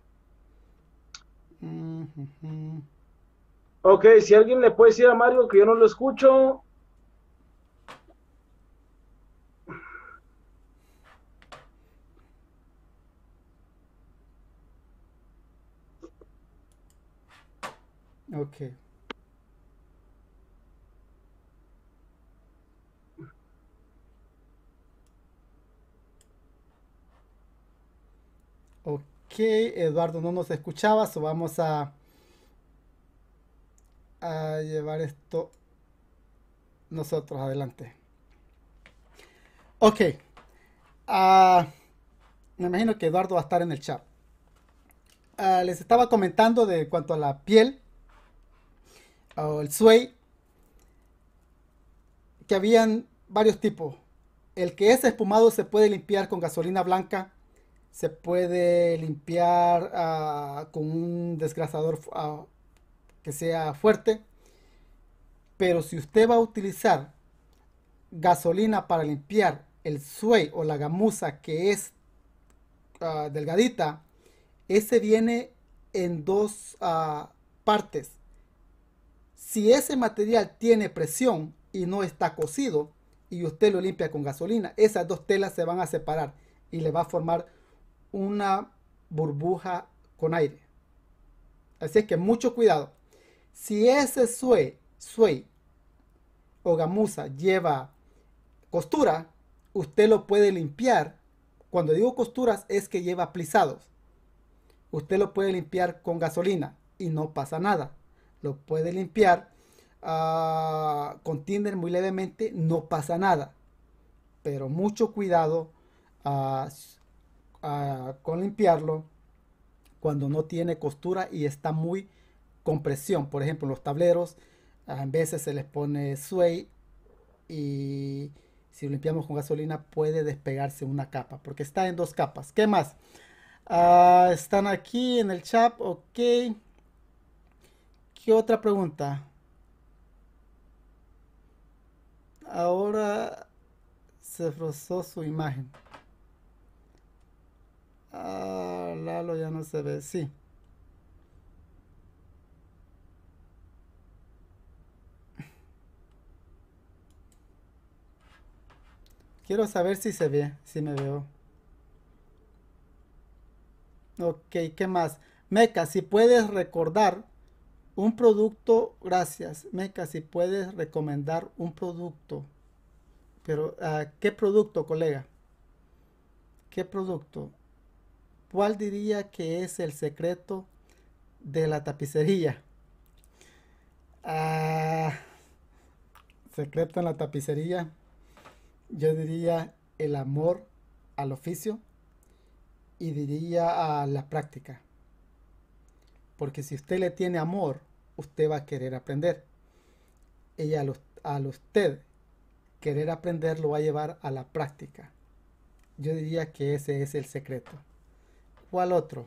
Mm, ujú. Ok, si alguien le puede decir a Mario que yo no lo escucho. Ok. Ok, Eduardo no nos escuchaba, so vamos a, a llevar esto nosotros adelante. Ok, ah, me imagino que Eduardo va a estar en el chat. Ah, les estaba comentando de cuanto a la piel o el suey, que habían varios tipos. El que es espumado se puede limpiar con gasolina blanca, se puede limpiar ah, con un desgrasador ah, que sea fuerte, pero si usted va a utilizar gasolina para limpiar el suey o la gamuza que es ah, delgadita, ese viene en dos ah, partes. Si ese material tiene presión y no está cocido y usted lo limpia con gasolina, esas dos telas se van a separar y le va a formar una burbuja con aire. Así es que mucho cuidado. Si ese suey, suey o gamuza lleva costura, usted lo puede limpiar. Cuando digo costuras es que lleva plisados. Usted lo puede limpiar con gasolina y no pasa nada. Lo puede limpiar uh, con tinder muy levemente, no pasa nada. Pero mucho cuidado uh, uh, con limpiarlo cuando no tiene costura y está muy con presión. Por ejemplo, los tableros, uh, en veces se les pone suede y si lo limpiamos con gasolina puede despegarse una capa porque está en dos capas. ¿Qué más? Ah, están aquí en el chat, ok. ¿Qué otra pregunta? Ahora se frozó su imagen. Ah, Lalo ya no se ve. Sí. Quiero saber si se ve, si me veo. Ok, ¿qué más? Meca, si puedes recordar un producto, gracias. Meca, si puedes recomendar un producto. Pero, ah, ¿qué producto, colega? ¿Qué producto? ¿Cuál diría que es el secreto de la tapicería? Ah, secreto en la tapicería. Yo diría el amor al oficio y diría a la práctica. Porque si usted le tiene amor, usted va a querer aprender. Y al, al usted querer aprender lo va a llevar a la práctica. Yo diría que ese es el secreto. ¿Cuál otro?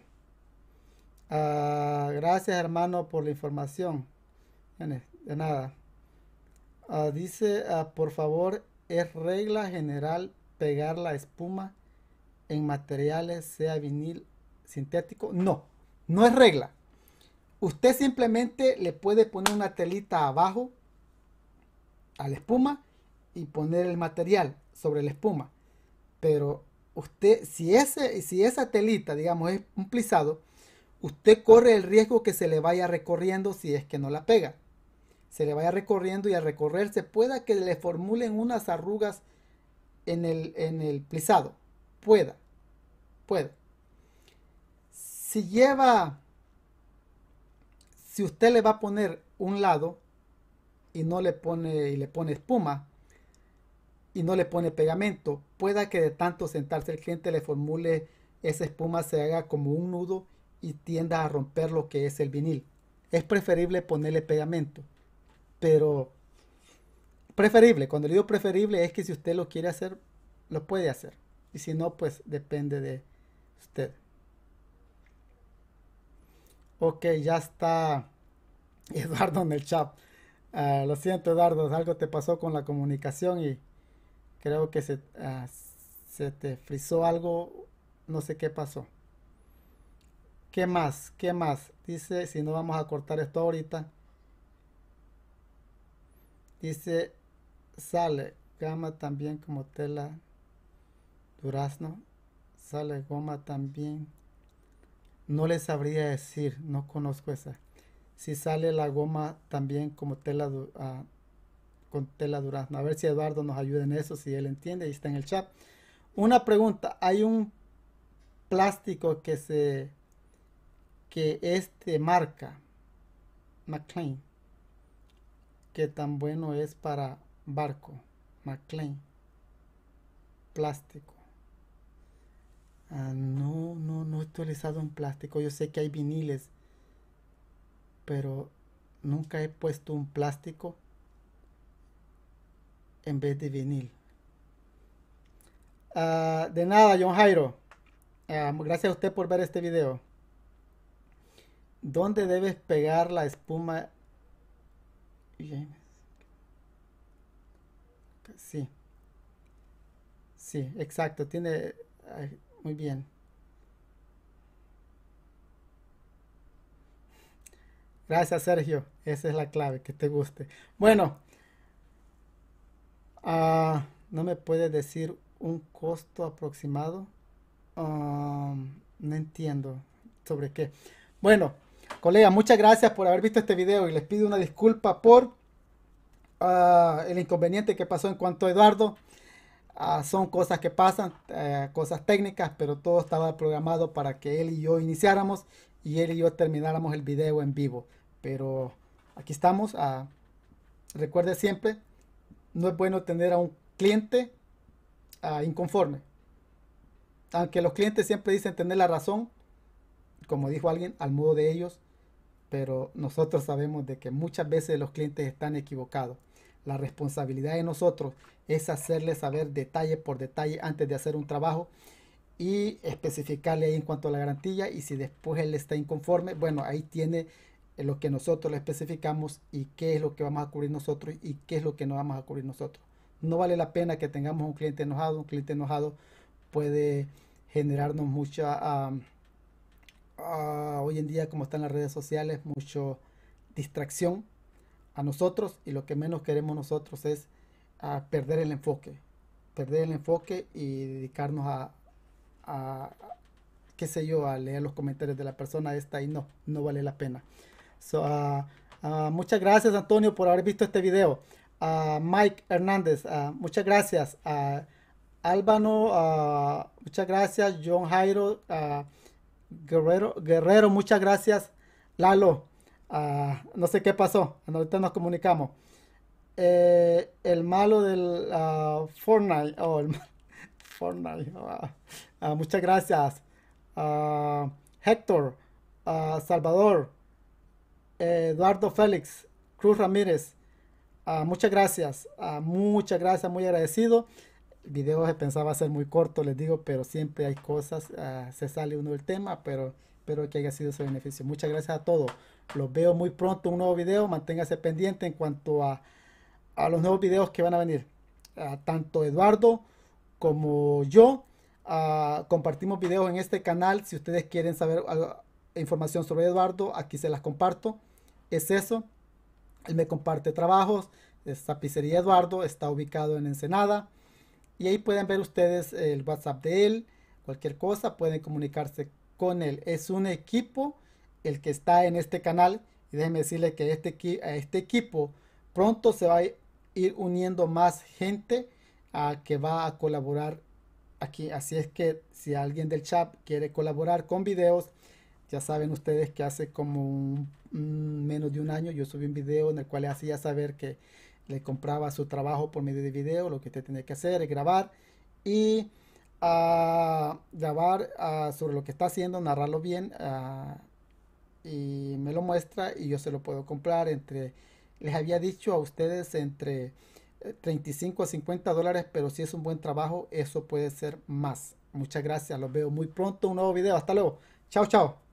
Ah, gracias hermano por la información. De nada. Ah, dice, ah, por favor, es regla general pegar la espuma en materiales, sea vinil sintético. No, no es regla. Usted simplemente le puede poner una telita abajo a la espuma y poner el material sobre la espuma. Pero usted, si, ese, si esa telita, digamos, es un plisado, usted corre el riesgo que se le vaya recorriendo si es que no la pega. Se le vaya recorriendo y al recorrerse pueda que le formulen unas arrugas en el, en el plisado. Pueda, pueda. Si lleva, si usted le va a poner un lado y no le pone, y le pone espuma y no le pone pegamento, pueda que de tanto sentarse el cliente le formule esa espuma, se haga como un nudo y tienda a romper lo que es el vinil. Es preferible ponerle pegamento, pero preferible, cuando le digo preferible es que si usted lo quiere hacer, lo puede hacer. Y si no, pues depende de usted. Ok, ya está Eduardo en el chat. Uh, lo siento, Eduardo, algo te pasó con la comunicación y creo que se, uh, se te frizó algo, no sé qué pasó. ¿Qué más? ¿Qué más? Dice, si no vamos a cortar esto ahorita. Dice, sale gama también como tela durazno. Sale goma también. No les sabría decir, no conozco esa. Si sale la goma también como tela uh, con tela durazno. A ver si Eduardo nos ayuda en eso, si él entiende y está en el chat. Una pregunta, hay un plástico que se que es de marca McLean, que tan bueno es para barco. McLean, plástico. Ah, no, no, no he utilizado un plástico. Yo sé que hay viniles, pero nunca he puesto un plástico en vez de vinil. Uh, de nada, John Jairo. Uh, gracias a usted por ver este video. ¿Dónde debes pegar la espuma? Sí. Sí, exacto. Tiene... Ay, muy bien. Gracias, Sergio. Esa es la clave, que te guste. Bueno, uh, ¿no me puedes decir un costo aproximado? Um, no entiendo sobre qué. Bueno, colega, muchas gracias por haber visto este video y les pido una disculpa por uh, el inconveniente que pasó en cuanto a Eduardo. Uh, son cosas que pasan, uh, cosas técnicas, pero todo estaba programado para que él y yo iniciáramos y él y yo termináramos el video en vivo. Pero aquí estamos. Uh, recuerde siempre, no es bueno tener a un cliente uh, inconforme. Aunque los clientes siempre dicen tener la razón, como dijo alguien, al modo de ellos, pero nosotros sabemos de que muchas veces los clientes están equivocados. La responsabilidad de nosotros es hacerles saber detalle por detalle antes de hacer un trabajo y especificarle ahí en cuanto a la garantía, y si después él está inconforme, bueno, ahí tiene lo que nosotros le especificamos y qué es lo que vamos a cubrir nosotros y qué es lo que no vamos a cubrir nosotros. No vale la pena que tengamos un cliente enojado. Un cliente enojado puede generarnos mucha, uh, uh, hoy en día como están las redes sociales, mucha distracción a nosotros, y lo que menos queremos nosotros es uh, perder el enfoque, perder el enfoque y dedicarnos a, a, qué sé yo, a leer los comentarios de la persona esta, y no, no vale la pena. So, uh, uh, muchas gracias, Antonio, por haber visto este video. Uh, Mike Hernández, uh, muchas gracias. Uh, Álvaro, uh, muchas gracias. John Jairo, uh, Guerrero, Guerrero, muchas gracias. Lalo, uh, no sé qué pasó, ahorita nos comunicamos. Eh, el malo del uh, Fortnite, oh, el Fortnite, uh, uh, muchas gracias. Uh, Héctor, uh, Salvador, eh, Eduardo Félix, Cruz Ramírez, uh, muchas gracias, uh, muchas gracias, muy agradecido. El video se pensaba ser muy corto, les digo, pero siempre hay cosas, uh, se sale uno del tema, pero espero que haya sido su beneficio. Muchas gracias a todos. Los veo muy pronto en un nuevo video. Manténgase pendiente en cuanto a, a los nuevos videos que van a venir. Uh, tanto Eduardo como yo uh, compartimos videos en este canal. Si ustedes quieren saber uh, información sobre Eduardo, aquí se las comparto. Es eso. Él me comparte trabajos. Es Tapicería Eduardo. Está ubicado en Ensenada. Y ahí pueden ver ustedes el WhatsApp de él. Cualquier cosa pueden comunicarse con él. Es un equipo el que está en este canal. Y déjenme decirle que este, a este equipo pronto se va a ir uniendo más gente a que va a colaborar aquí. Así es que si alguien del chat quiere colaborar con videos, ya saben ustedes que hace como un, un, menos de un año yo subí un video en el cual le hacía saber que le compraba su trabajo por medio de video. Lo que usted tiene que hacer es grabar y uh, grabar uh, sobre lo que está haciendo, narrarlo bien, uh, y me lo muestra y yo se lo puedo comprar entre, les había dicho a ustedes, entre treinta y cinco a cincuenta dólares, pero si es un buen trabajo eso puede ser más. Muchas gracias, los veo muy pronto en un nuevo video. Hasta luego, chao chao.